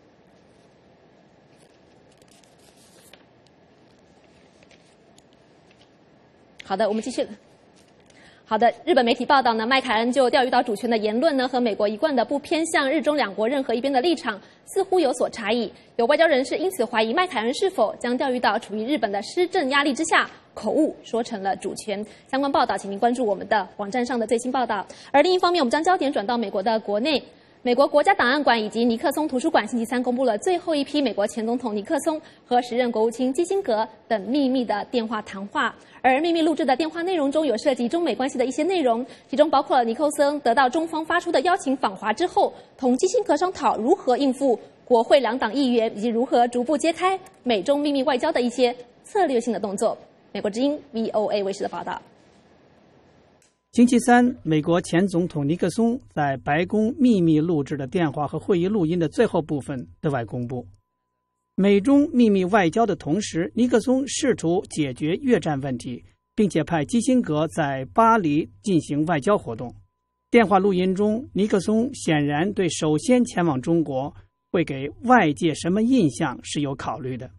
好的，我们继续。好的，日本媒体报道呢，麦凯恩就钓鱼岛主权的言论呢，和美国一贯的不偏向日中两国任何一边的立场，似乎有所差异。有外交人士因此怀疑麦凯恩是否将钓鱼岛处于日本的施政压力之下，口误说成了主权。相关报道，请您关注我们的网站上的最新报道。而另一方面，我们将焦点转到美国的国内。美国国家档案馆以及尼克松图书馆星期三公布了最后一批美国前总统尼克松和时任国务卿基辛格等秘密的电话谈话。而秘密录制的电话内容中有涉及中美关系的一些内容，其中包括了尼克松得到中方发出的邀请访华之后，同基辛格商讨如何应付国会两党议员，以及如何逐步揭开美中秘密外交的一些策略性的动作。美国之音 V O A 卫视的报道。 星期三，美国前总统尼克松在白宫秘密录制的电话和会议录音的最后部分对外公布。美中秘密外交的同时，尼克松试图解决越战问题，并且派基辛格在巴黎进行外交活动。电话录音中，尼克松显然对首先前往中国会给外界什么印象是有考虑的。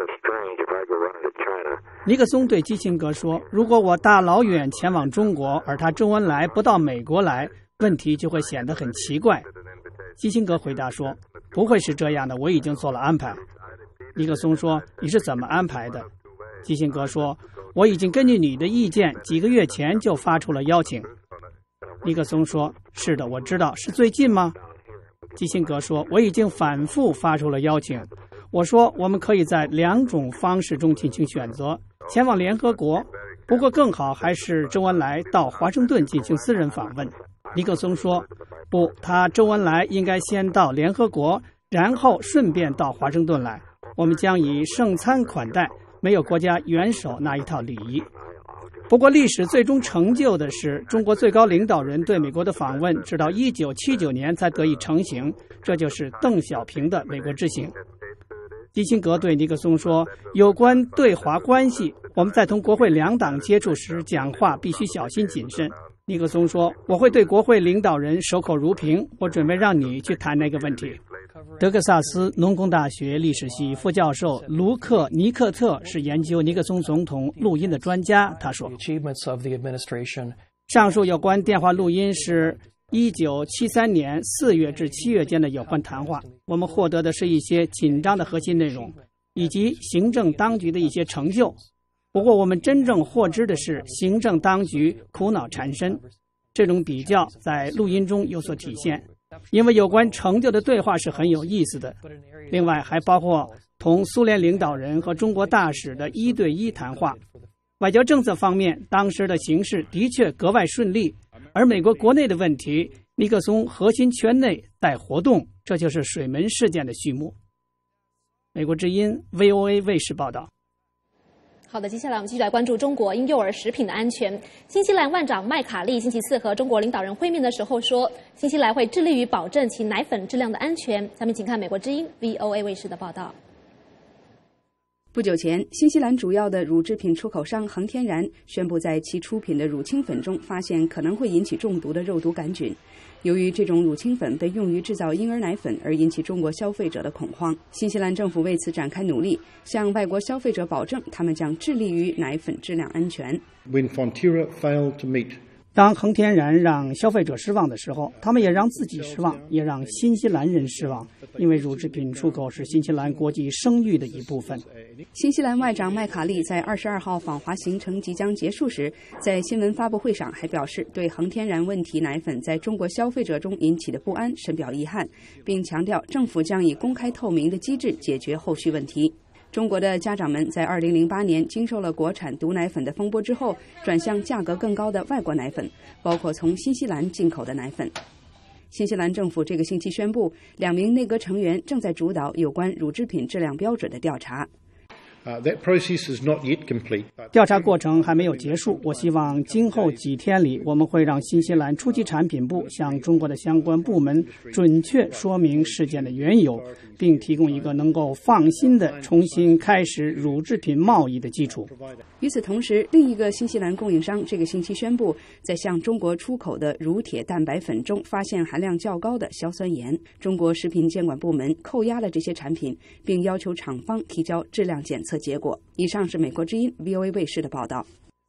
尼克松对基辛格说，如果我大老远前往中国，而他周恩来不到美国来，问题就会显得很奇怪。基辛格回答说，不会是这样的，我已经做了安排。尼克松说，你是怎么安排的？基辛格说，我已经根据你的意见，几个月前就发出了邀请。尼克松说，是的，我知道，是最近吗？基辛格说，我已经反复发出了邀请。我说，我们可以在两种方式中进行选择，前往联合国，不过更好还是周恩来到华盛顿进行私人访问。尼克松说，不，他周恩来应该先到联合国，然后顺便到华盛顿来。我们将以盛餐款待，没有国家元首那一套礼仪。不过历史最终成就的是中国最高领导人对美国的访问，直到一九七九年才得以成型，这就是邓小平的美国之行。基辛格对尼克松说，有关对华关系，我们在同国会两党接触时讲话必须小心谨慎。尼克松说，我会对国会领导人守口如瓶，我准备让你去谈那个问题。德克萨斯农工大学历史系副教授卢克·尼克特是研究尼克松总统录音的专家，他说，上述有关电话录音是一九七三年四月至七月间的有关谈话，我们获得的是一些紧张的核心内容，以及行政当局的一些成就。不过我们真正获知的是行政当局苦恼缠身，这种比较在录音中有所体现。因为有关成就的对话是很有意思的，另外还包括同苏联领导人和中国大使的一对一谈话。外交政策方面，当时的形势的确格外顺利，而美国国内的问题，尼克松核心圈内在活动，这就是水门事件的序幕。美国之音 V O A 卫视报道。 好的，接下来我们继续来关注中国婴幼儿食品的安全。新西兰万长麦卡利星期四和中国领导人会面的时候说，新西兰会致力于保证其奶粉质量的安全。下面请看美国之音 V O A 卫视的报道。 不久前，新西兰主要的乳制品出口商恒天然宣布，在其出品的乳清粉中发现可能会引起中毒的肉毒杆菌。由于这种乳清粉被用于制造婴儿奶粉，而引起中国消费者的恐慌。新西兰政府为此展开努力，向外国消费者保证，他们将致力于奶粉质量安全。 When Fonterra failed to meet 当恒天然让消费者失望的时候，他们也让自己失望，也让新西兰人失望，因为乳制品出口是新西兰国际声誉的一部分。 新西兰外长麦卡利在二十二号访华行程即将结束时，在新闻发布会上还表示，对恒天然问题奶粉在中国消费者中引起的不安深表遗憾，并强调政府将以公开透明的机制解决后续问题。中国的家长们在二零零八年经受了国产毒奶粉的风波之后，转向价格更高的外国奶粉，包括从新西兰进口的奶粉。新西兰政府这个星期宣布，两名内阁成员正在主导有关乳制品质量标准的调查。 Uh, that process is not yet complete. 调查过程还没有结束，我希望今后几天里，我们会让新西兰初级产品部向中国的相关部门准确说明事件的缘由，并提供一个能够放心的重新开始乳制品贸易的基础。 与此同时，另一个新西兰供应商这个星期宣布，在向中国出口的乳铁蛋白粉中发现含量较高的硝酸盐。中国食品监管部门扣押了这些产品，并要求厂方提交质量检测结果。以上是美国之音 V O A 卫视的报道。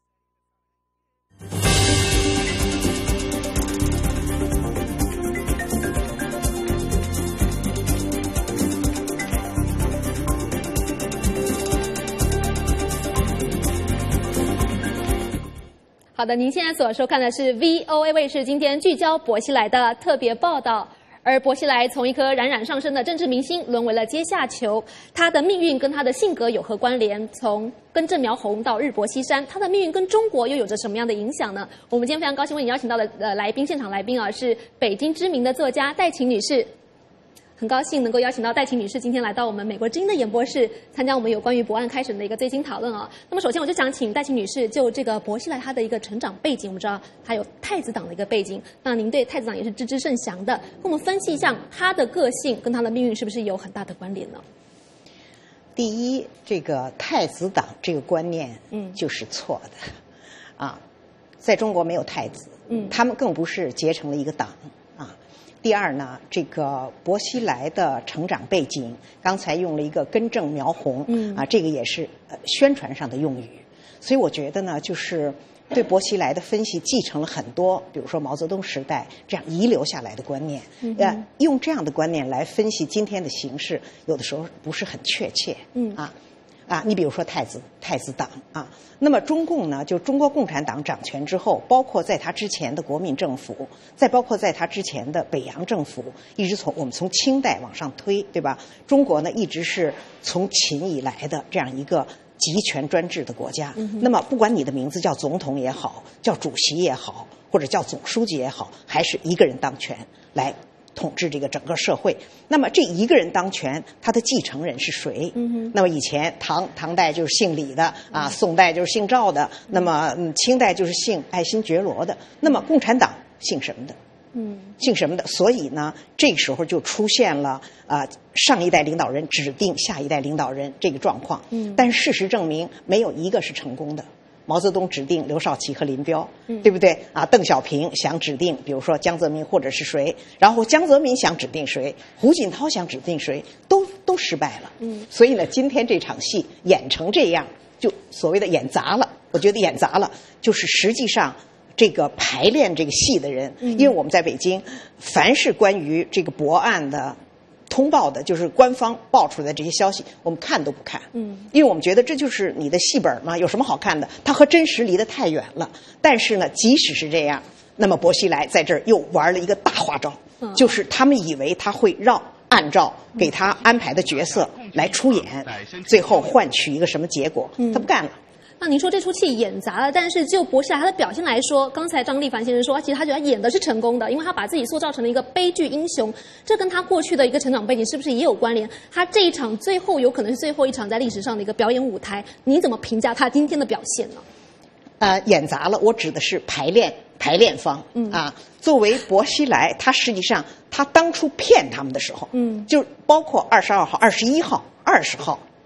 好的，您现在所收看的是 V O A 卫视今天聚焦薄熙来的特别报道。而薄熙来从一颗冉冉上升的政治明星沦为了阶下囚，他的命运跟他的性格有何关联？从根正苗红到日薄西山，他的命运跟中国又有着什么样的影响呢？我们今天非常高兴为你邀请到的呃来宾，现场来宾啊是北京知名的作家戴晴女士。很高兴能够邀请到戴晴女士今天来到我们美国之音的演播室，参加我们有关于博案开审的一个最新讨论啊。那么首先我就想请戴晴女士就这个薄熙来他的一个成长背景，我们知道他有太子党的一个背景，那您对太子党也是知之甚详的，跟我们分析一下他的个性跟他的命运是不是有很大的关联呢？ 第一，这个太子党这个观念，嗯，就是错的，嗯、啊，在中国没有太子，嗯，他们更不是结成了一个党。第二呢，这个薄熙来的成长背景，刚才用了一个根正苗红，嗯啊，这个也是呃宣传上的用语，所以我觉得呢，就是对薄熙来的分析继承了很多，比如说毛泽东时代这样遗留下来的观念，嗯，呃，用这样的观念来分析今天的形势，有的时候不是很确切，嗯啊。啊，你比如说太子太子党啊，那么中共呢，就中国共产党掌权之后，包括在他之前的国民政府，再包括在他之前的北洋政府，一直从我们从清代往上推，对吧？中国呢，一直是从秦以来的这样一个集权专制的国家。嗯、那么，不管你的名字叫总统也好，叫主席也好，或者叫总书记也好，还是一个人当权来统治这个整个社会，那么这一个人当权，他的继承人是谁？嗯、那么以前唐唐代就是姓李的啊，宋代就是姓赵的，那么、嗯、清代就是姓爱新觉罗的，那么共产党姓什么的？嗯，姓什么的？所以呢，这个时候就出现了啊、呃，上一代领导人指定下一代领导人这个状况。嗯，但是事实证明，没有一个是成功的。毛泽东指定刘少奇和林彪，嗯、对不对啊？邓小平想指定，比如说江泽民或者是谁，然后江泽民想指定谁，胡锦涛想指定谁，都都失败了。嗯，所以呢，今天这场戏演成这样，就所谓的演砸了。我觉得演砸了，就是实际上这个排练这个戏的人，嗯、因为我们在北京，凡是关于这个博案的。通报的就是官方报出来的这些消息，我们看都不看，嗯，因为我们觉得这就是你的戏本嘛，有什么好看的？它和真实离得太远了。但是呢，即使是这样，那么薄熙来在这儿又玩了一个大花招，嗯、就是他们以为他会绕按照给他安排的角色来出演，嗯、最后换取一个什么结果？嗯、他不干了。 那您说这出戏演砸了，但是就薄熙来他的表现来说，刚才张立凡先生说，其实他觉得他演的是成功的，因为他把自己塑造成了一个悲剧英雄，这跟他过去的一个成长背景是不是也有关联？他这一场最后有可能是最后一场在历史上的一个表演舞台，你怎么评价他今天的表现呢？ 呃，演砸了，我指的是排练排练方，嗯啊，作为薄熙来，他实际上他当初骗他们的时候，嗯，就包括二十二号、二十一号、二十号。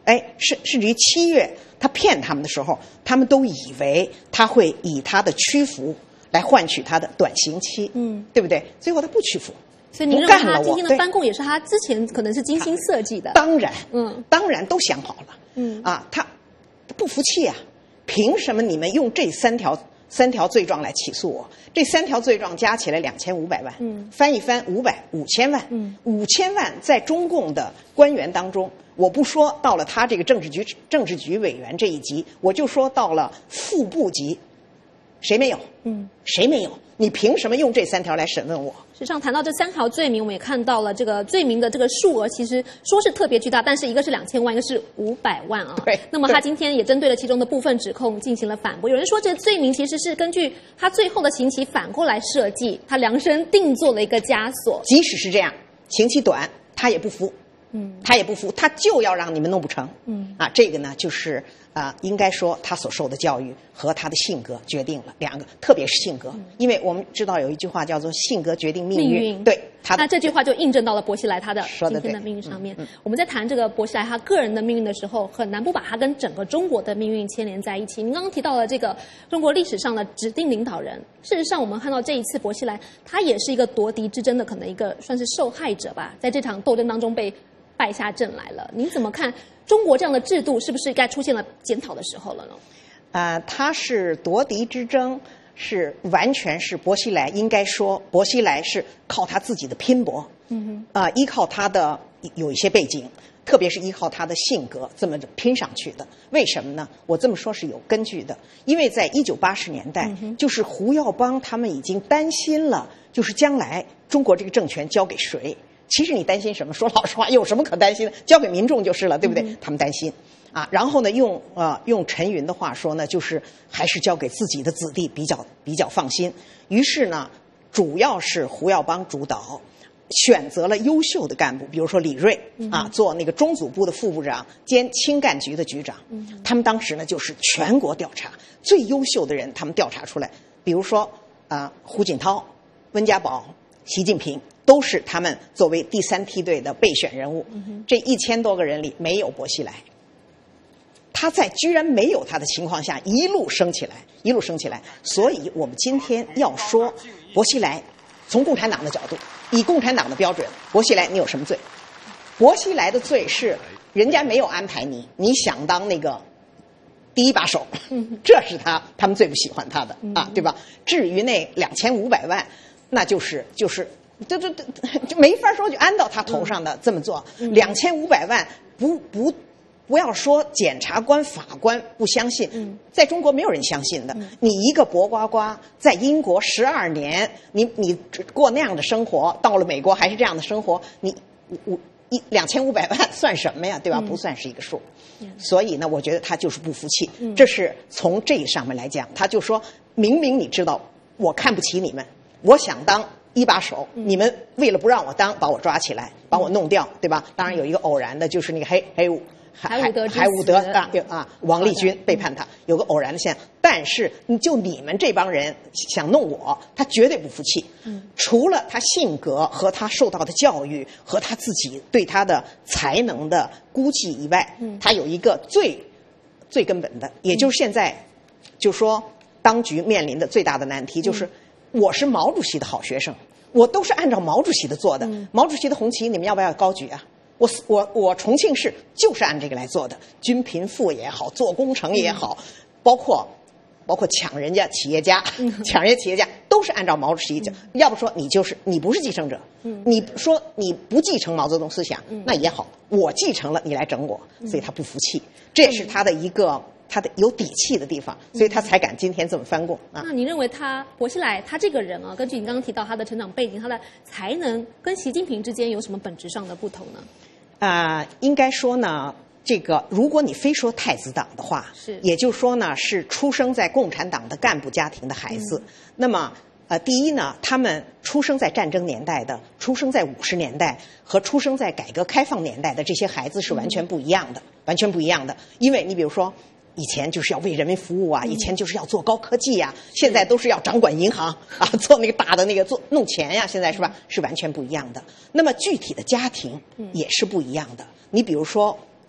哎，甚甚至于七月他骗他们的时候，他们都以为他会以他的屈服来换取他的短刑期，嗯，对不对？最后他不屈服。 所以您认为他今天的翻供也是他之前可能是精心设计的？ 当然，嗯，当然都想好了，嗯啊，他不服气啊，凭什么你们用这三条三条罪状来起诉我？这三条罪状加起来两千五百万，嗯，翻一翻五百五千万，嗯，五千万在中共的官员当中，我不说到了他这个政治局政治局委员这一级，我就说到了副部级，谁没有？嗯，谁没有？你凭什么用这三条来审问我？ 实际上谈到这三条罪名，我们也看到了这个罪名的这个数额，其实说是特别巨大，但是一个是两千万，一个是五百万啊。 对。 那么他今天也针对了其中的部分指控进行了反驳。有人说这个罪名其实是根据他最后的刑期反过来设计，他量身定做了一个枷锁。 即使是这样，刑期短，他也不服。嗯，他也不服，他就要让你们弄不成。嗯，啊，这个呢，就是啊、呃，应该说他所受的教育和他的性格决定了两个，特别是性格，嗯、因为我们知道有一句话叫做“性格决定命运”。命运对，他那这句话就印证到了薄熙来他的今天的命运上面。嗯嗯、我们在谈这个薄熙来他个人的命运的时候，很难不把他跟整个中国的命运牵连在一起。您刚刚提到了这个中国历史上的指定领导人，事实上我们看到这一次薄熙来他也是一个夺嫡之争的可能一个算是受害者吧，在这场斗争当中被败下阵来了。您怎么看中国这样的制度是不是该出现了检讨的时候了呢？ 呃，他是夺嫡之争，是完全是薄熙来，应该说薄熙来是靠他自己的拼搏，嗯哼，啊、呃，依靠他的有一些背景，特别是依靠他的性格这么拼上去的。为什么呢？我这么说是有根据的，因为在一九八十年代，嗯、就是胡耀邦他们已经担心了，就是将来中国这个政权交给谁。其实你担心什么？说老实话，有什么可担心的？交给民众就是了，对不对？嗯、他们担心啊。然后呢，用呃用陈云的话说呢，就是还是交给自己的子弟比较比较放心。于是呢，主要是胡耀邦主导，选择了优秀的干部，比如说李锐啊，做那个中组部的副部长兼青干局的局长。嗯、他们当时呢，就是全国调查最优秀的人，他们调查出来，比如说啊、呃，胡锦涛、温家宝、习近平。都是他们作为第三梯队的备选人物，嗯、这一千多个人里没有薄熙来。他在居然没有他的情况下，一路升起来，一路升起来。所以我们今天要说薄熙来，从共产党的角度，以共产党的标准，薄熙来你有什么罪？薄熙来的罪是人家没有安排你，你想当那个第一把手，嗯、这是他他们最不喜欢他的、嗯、啊，对吧？至于那两千五百万，那就是就是。这这这就没法说，就安到他头上的这么做，两千五百万不不不要说检察官、法官不相信，嗯、在中国没有人相信的。嗯、你一个薄瓜瓜在英国十二年，你你过那样的生活，到了美国还是这样的生活，你我一两千五百万算什么呀？对吧？嗯、不算是一个数。嗯、所以呢，我觉得他就是不服气。嗯、这是从这上面来讲，他就说明明你知道我看不起你们，我想当一把手，你们为了不让我当，把我抓起来，把我弄掉，对吧？当然有一个偶然的，就是那个黑黑武海武德海武德啊啊，王立军背叛他，有个偶然的现象。但是就你们这帮人想弄我，他绝对不服气。嗯，除了他性格和他受到的教育和他自己对他的才能的估计以外，嗯，他有一个最最根本的，也就是现在就说当局面临的最大的难题就是。嗯我是毛主席的好学生，我都是按照毛主席的做的。嗯、毛主席的红旗，你们要不要高举啊？我我我重庆市就是按这个来做的，均贫富也好，做工程也好，嗯、包括包括抢人家企业家，嗯、抢人家企业家都是按照毛主席讲。嗯、要不说你就是你不是继承者，嗯、你说你不继承毛泽东思想，嗯、那也好，我继承了，你来整我，嗯、所以他不服气，这也是他的一个。他的有底气的地方，所以他才敢今天这么翻供啊。 那您认为他薄熙来他这个人啊，根据你刚刚提到他的成长背景、他的才能，跟习近平之间有什么本质上的不同呢？ 啊、呃，应该说呢，这个如果你非说太子党的话，是也就是说呢，是出生在共产党的干部家庭的孩子。嗯、那么呃，第一呢，他们出生在战争年代的，出生在五十年代和出生在改革开放年代的这些孩子是完全不一样的，嗯、完全不一样的。因为你比如说。以前就是要为人民服务啊，以前就是要做高科技呀、啊，现在都是要掌管银行啊，做那个大的那个做弄钱呀、啊，现在是吧？是完全不一样的。那么具体的家庭也是不一样的。你比如说，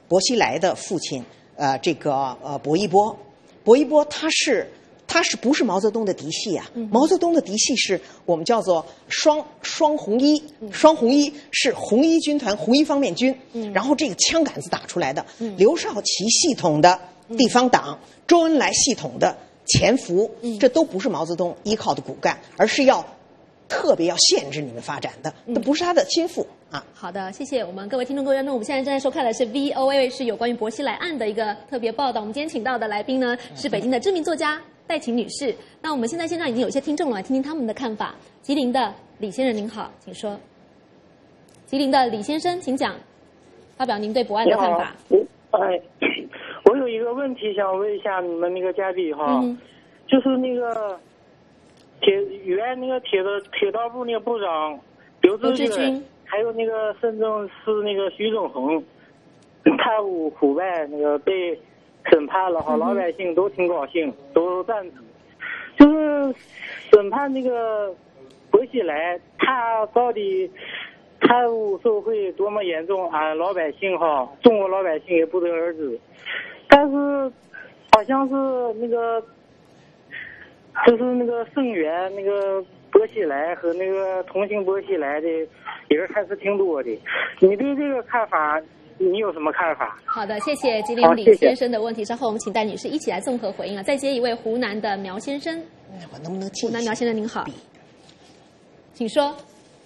薄熙来的父亲，呃，这个呃薄一波，薄一波他是他是不是毛泽东的嫡系啊？嗯、毛泽东的嫡系是我们叫做双双红一，嗯、双红一是红一军团红一方面军，嗯、然后这个枪杆子打出来的。嗯、刘少奇系统的地方党，嗯、周恩来系统的潜伏，嗯、这都不是毛泽东依靠的骨干，而是要特别要限制你们发展的，这不是他的亲父。啊， 好的，谢谢我们各位听众各位观众。我们现在正在收看的是 V O A 是有关于薄熙来案的一个特别报道。我们今天请到的来宾呢是北京的知名作家戴琴女士。那我们现在线上已经有一些听众了，听听他们的看法。吉林的李先生您好，请说。吉林的李先生，请讲，发表您对博案的看法。 哎，我有一个问题想问一下你们那个嘉宾哈，嗯、就是那个铁原那个铁的铁道部那个部长刘志军。还有那个深圳市那个徐正红贪污腐败那个被审判了哈，嗯、老百姓都挺高兴，都赞成。就是审判那个薄熙来，他到底贪污受贿多么严重，俺老百姓哈，中国老百姓也不得而知。但是好像是那个，就是那个声援那个薄熙来和那个同情薄熙来的人还是挺多的。你对这个看法，你有什么看法？ 好的，谢谢吉林李先生的问题。稍后我们请戴女士一起来综合回应啊。再接一位湖南的苗先生。 我能不能湖南苗先生您好，请说。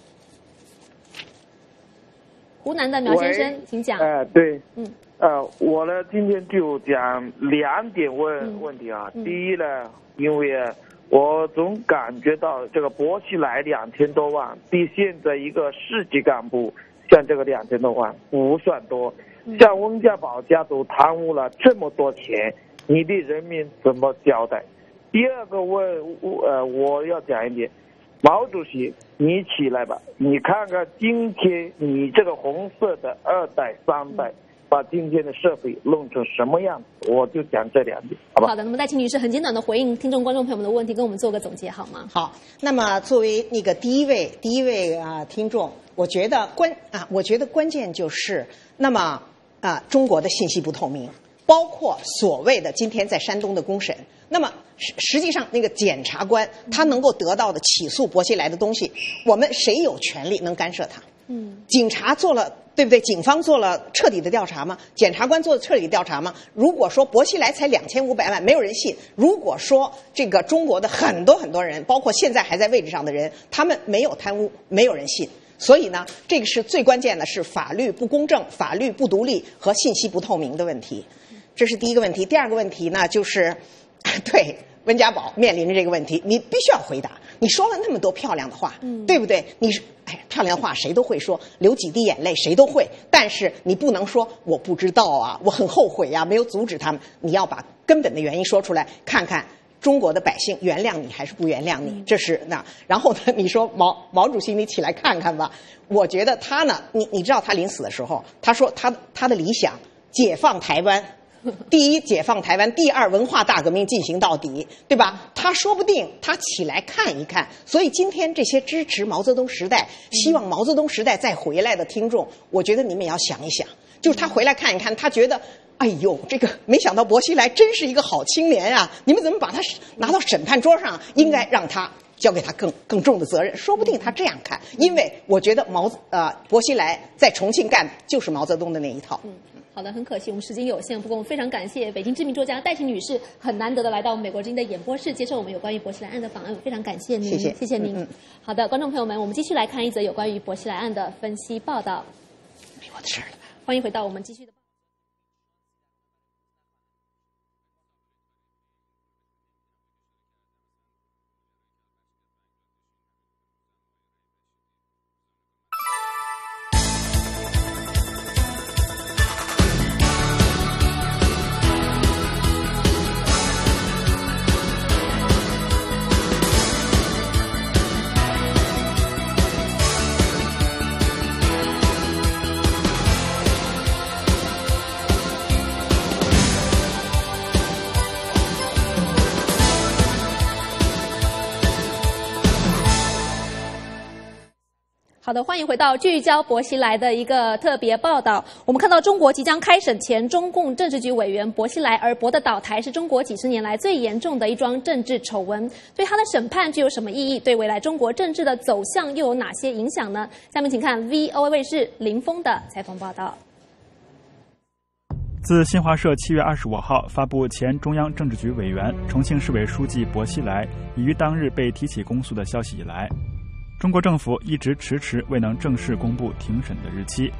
湖南的苗先生，请讲。 哎、呃，对， 嗯， 呃，我呢今天就讲两点问、嗯、问题啊。嗯、第一呢，因为我总感觉到这个薄熙来两千多万，比现在一个市级干部像这个两千多万不算多。嗯、像温家宝家族贪污了这么多钱，你对人民怎么交代？第二个问，呃，我要讲一点，毛主席，你起来吧，你看看今天你这个红色的二代三代。嗯，把今天的社会弄成什么样子，我就讲这两点，好吧？ 好的，那么戴琴女士很简短的回应听众观众朋友们的问题，跟我们做个总结好吗？ 好，那么作为那个第一位第一位啊听众，我觉得关啊，我觉得关键就是，那么啊，中国的信息不透明，包括所谓的今天在山东的公审，那么实实际上那个检察官他能够得到的起诉薄熙来的东西，我们谁有权利能干涉他？嗯，警察做了，对不对？警方做了彻底的调查吗？检察官做了彻底的调查吗？如果说薄熙来才两千五百万，没有人信；如果说这个中国的很多很多人，包括现在还在位置上的人，他们没有贪污，没有人信。所以呢，这个是最关键的，是法律不公正、法律不独立和信息不透明的问题。这是第一个问题。第二个问题呢，就是对温家宝面临着这个问题，你必须要回答。你说了那么多漂亮的话，嗯、对不对？你是哎，漂亮的话谁都会说，流几滴眼泪谁都会，但是你不能说我不知道啊，我很后悔呀、啊，没有阻止他们。你要把根本的原因说出来，看看中国的百姓原谅你还是不原谅你。这是那，然后呢，你说毛毛主席，你起来看看吧。我觉得他呢，你你知道他临死的时候，他说他他的理想解放台湾。第一，解放台湾；第二，文化大革命进行到底，对吧？他说不定他起来看一看。所以今天这些支持毛泽东时代、希望毛泽东时代再回来的听众，我觉得你们也要想一想，就是他回来看一看，他觉得，哎呦，这个没想到薄熙来真是一个好青年啊！你们怎么把他拿到审判桌上？应该让他交给他更更重的责任。说不定他这样看，因为我觉得毛呃薄熙来在重庆干就是毛泽东的那一套。 嗯，好的，很可惜我们时间有限，不过我们非常感谢北京知名作家戴琴女士很难得的来到我们美国之音的演播室，接受我们有关于薄熙来案的访问，非常感谢您， 谢谢， 谢谢您。嗯嗯、好的，观众朋友们，我们继续来看一则有关于薄熙来案的分析报道。 没我的事儿了。 欢迎回到我们继续的。 好的，欢迎回到聚焦薄熙来的一个特别报道。我们看到中国即将开审前中共政治局委员薄熙来，而薄的倒台是中国几十年来最严重的一桩政治丑闻。对他的审判具有什么意义？对未来中国政治的走向又有哪些影响呢？下面请看 V O A 卫视林峰的采访报道。 自新华社七月二十五号发布前中央政治局委员、重庆市委书记薄熙来已于当日被提起公诉的消息以来，中国政府一直迟迟未能正式公布庭审的日期。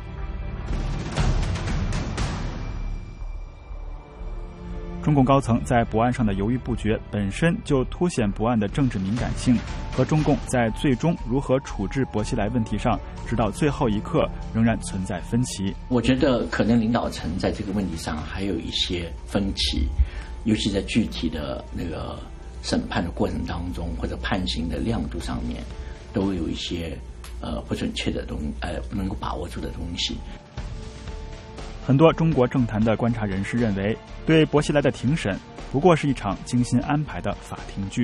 中共高层在薄案上的犹豫不决，本身就凸显薄案的政治敏感性，和中共在最终如何处置薄熙来问题上，直到最后一刻仍然存在分歧。 我觉得可能领导层在这个问题上还有一些分歧，尤其在具体的那个审判的过程当中，或者判刑的亮度上面，都有一些呃不准确的东呃不能够把握住的东西。 很多中国政坛的观察人士认为，对薄熙来的庭审不过是一场精心安排的法庭剧。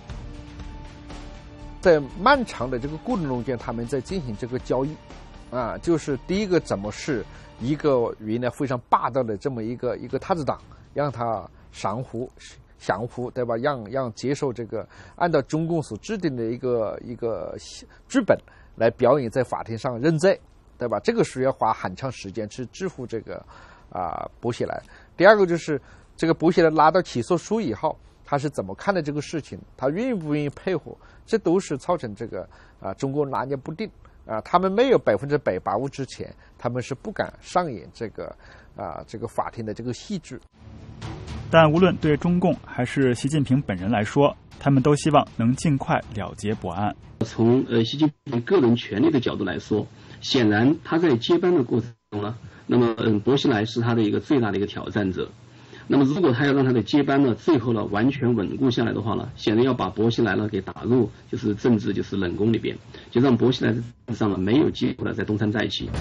在漫长的这个过程中间，他们在进行这个交易，啊，就是第一个怎么是一个原来非常霸道的这么一个一个太子党，让他降服。降服，对吧？让让接受这个按照中共所制定的一个一个剧本来表演在法庭上认罪，对吧？这个是要花很长时间去支付这个啊薄熙来。第二个就是这个薄熙来拿到起诉书以后，他是怎么看待这个事情？他愿不愿意配合？这都是造成这个啊中国拿捏不定啊。他们没有百分之百把握之前，他们是不敢上演这个啊这个法庭的这个戏剧。 但无论对中共还是习近平本人来说，他们都希望能尽快了结薄案。 从呃习近平个人权利的角度来说，显然他在接班的过程中呢，那么嗯薄熙来是他的一个最大的一个挑战者。那么如果他要让他的接班呢，最后呢完全稳固下来的话呢，显然要把薄熙来呢给打入就是政治就是冷宫里边，就让薄熙来上呢没有机会呢在东山再起。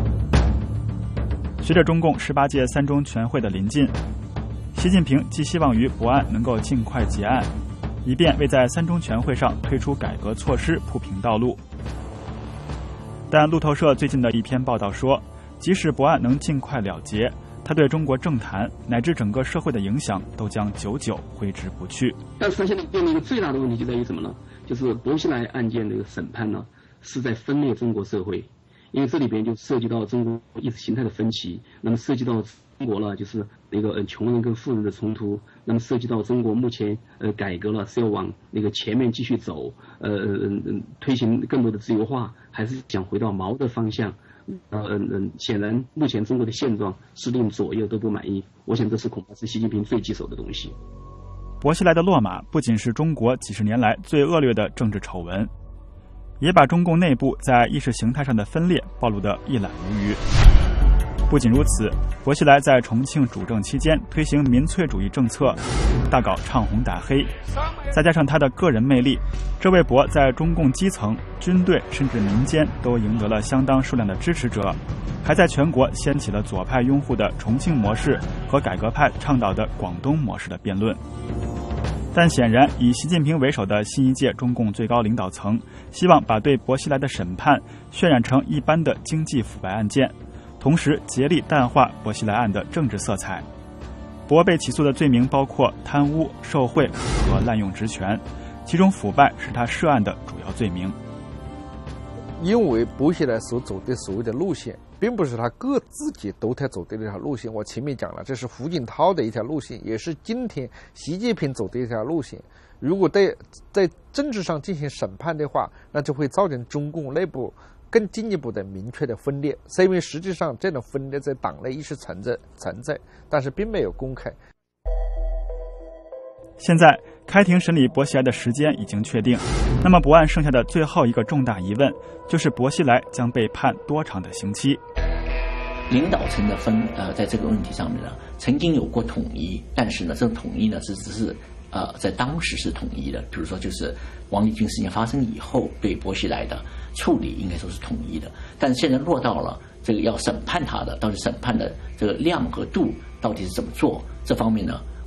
随着中共十八届三中全会的临近，习近平寄希望于薄案能够尽快结案，以便为在三中全会上推出改革措施铺平道路。但路透社最近的一篇报道说，即使薄案能尽快了结，它对中国政坛乃至整个社会的影响都将久久挥之不去。 但是它现在面临一个最大的问题就在于什么呢？就是薄熙来案件的一个审判呢，是在分裂中国社会，因为这里边就涉及到中国意识形态的分歧，那么涉及到中国呢，就是那个呃穷人跟富人的冲突，那么涉及到中国目前呃改革了是要往那个前面继续走，呃嗯嗯推行更多的自由化，还是想回到毛的方向？呃嗯嗯，显然目前中国的现状是令左右都不满意，我想这是恐怕是习近平最棘手的东西。 薄熙来的落马不仅是中国几十年来最恶劣的政治丑闻，也把中共内部在意识形态上的分裂暴露得一览无余。不仅如此，薄熙来在重庆主政期间推行民粹主义政策，大搞唱红打黑，再加上他的个人魅力，这位薄在中共基层、军队甚至民间都赢得了相当数量的支持者，还在全国掀起了左派拥护的重庆模式和改革派倡导的广东模式的辩论。但显然，以习近平为首的新一届中共最高领导层希望把对薄熙来的审判渲染成一般的经济腐败案件，同时竭力淡化薄熙来案的政治色彩。薄被起诉的罪名包括贪污、受贿和滥用职权，其中腐败是他涉案的主要罪名。 因为薄熙来所走的所谓的路线，并不是他个自己独特走的一条路线。我前面讲了，这是胡锦涛的一条路线，也是今天习近平走的一条路线。如果在在政治上进行审判的话，那就会造成中共内部更进一步的明确的分裂，是因为实际上这种分裂在党内一直存在存在，但是并没有公开。 现在开庭审理薄熙来的时间已经确定，那么薄案剩下的最后一个重大疑问就是薄熙来将被判多长的刑期。 领导层的分呃，在这个问题上面呢，曾经有过统一，但是呢，这种统一呢是只是呃在当时是统一的，比如说就是王立军事件发生以后对薄熙来的处理应该说是统一的，但是现在落到了这个要审判他的，到底审判的这个量和度到底是怎么做，这方面呢，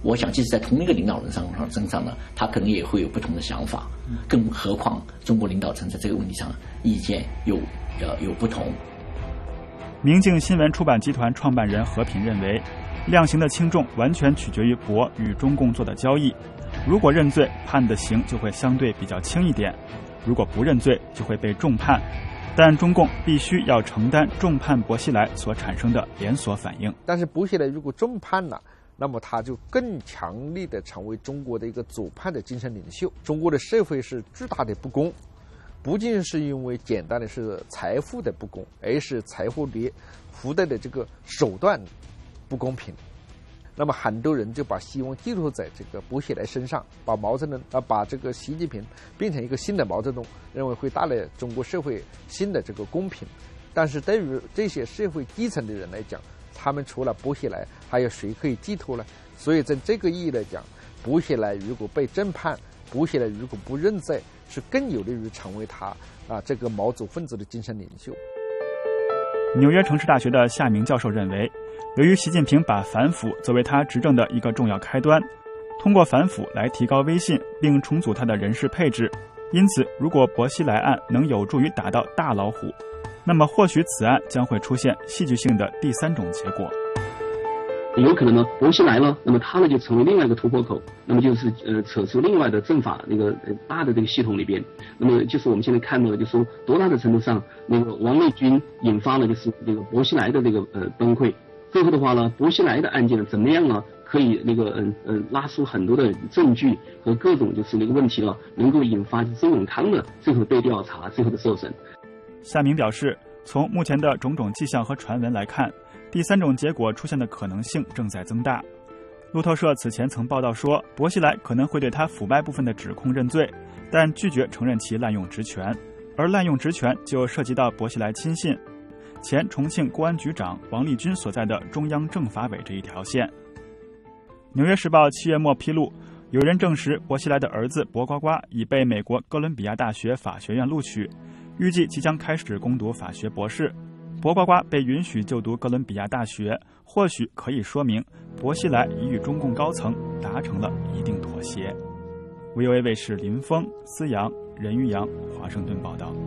我想即使在同一个领导人上身上呢，他可能也会有不同的想法，更何况中国领导层在这个问题上意见有呃有不同。 明镜新闻出版集团创办人何品认为，量刑的轻重完全取决于博与中共做的交易。如果认罪，判的刑就会相对比较轻一点；如果不认罪，就会被重判。但中共必须要承担重判薄熙来所产生的连锁反应。 但是薄熙来如果重判了，那么他就更强烈的成为中国的一个左派的精神领袖。中国的社会是巨大的不公，不仅是因为简单的是财富的不公，而是财富里附带的这个手段不公平。那么很多人就把希望寄托在这个薄熙来身上，把毛泽东啊，把这个习近平变成一个新的毛泽东，认为会带来中国社会新的这个公平。但是对于这些社会基层的人来讲，他们除了薄熙来，还有谁可以寄托呢？所以在这个意义来讲，薄熙来如果被正判，薄熙来如果不认罪，是更有利于成为他啊这个毛左分子的精神领袖。 纽约城市大学的夏明教授认为，由于习近平把反腐作为他执政的一个重要开端，通过反腐来提高威信并重组他的人事配置，因此如果薄熙来案能有助于打到大老虎，那么或许此案将会出现戏剧性的第三种结果。 有可能呢，薄熙来了，那么他呢就成为另外一个突破口，那么就是呃扯出另外的政法那个、呃、大的这个系统里边，那么就是我们现在看到的，就是说多大的程度上，那个王立军引发了就是这个薄熙来的这个呃崩溃，最后的话呢，薄熙来的案件呢怎么样呢？可以那个嗯嗯、呃、拉出很多的证据和各种就是那个问题了，能够引发周永康的最后被调查，最后的受审。 夏明表示，从目前的种种迹象和传闻来看，第三种结果出现的可能性正在增大。路透社此前曾报道说，薄熙来可能会对他腐败部分的指控认罪，但拒绝承认其滥用职权，而滥用职权就涉及到薄熙来亲信前重庆公安局长王立军所在的中央政法委这一条线。纽约时报七月末披露，有人证实薄熙来的儿子薄瓜瓜已被美国哥伦比亚大学法学院录取，预计即将开始攻读法学博士。薄瓜瓜被允许就读哥伦比亚大学，或许可以说明薄熙来已与中共高层达成了一定妥协。V O A 卫视林峰、思阳、任于阳华盛顿报道。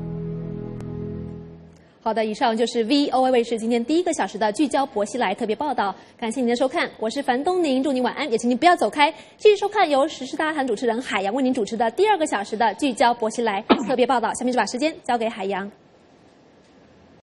好的，以上就是 V O A 卫视今天第一个小时的聚焦薄熙来特别报道，感谢您的收看，我是樊东宁，祝您晚安，也请您不要走开，继续收看由时事大家谈主持人海洋为您主持的第二个小时的聚焦薄熙来特别报道。下面就把时间交给海洋。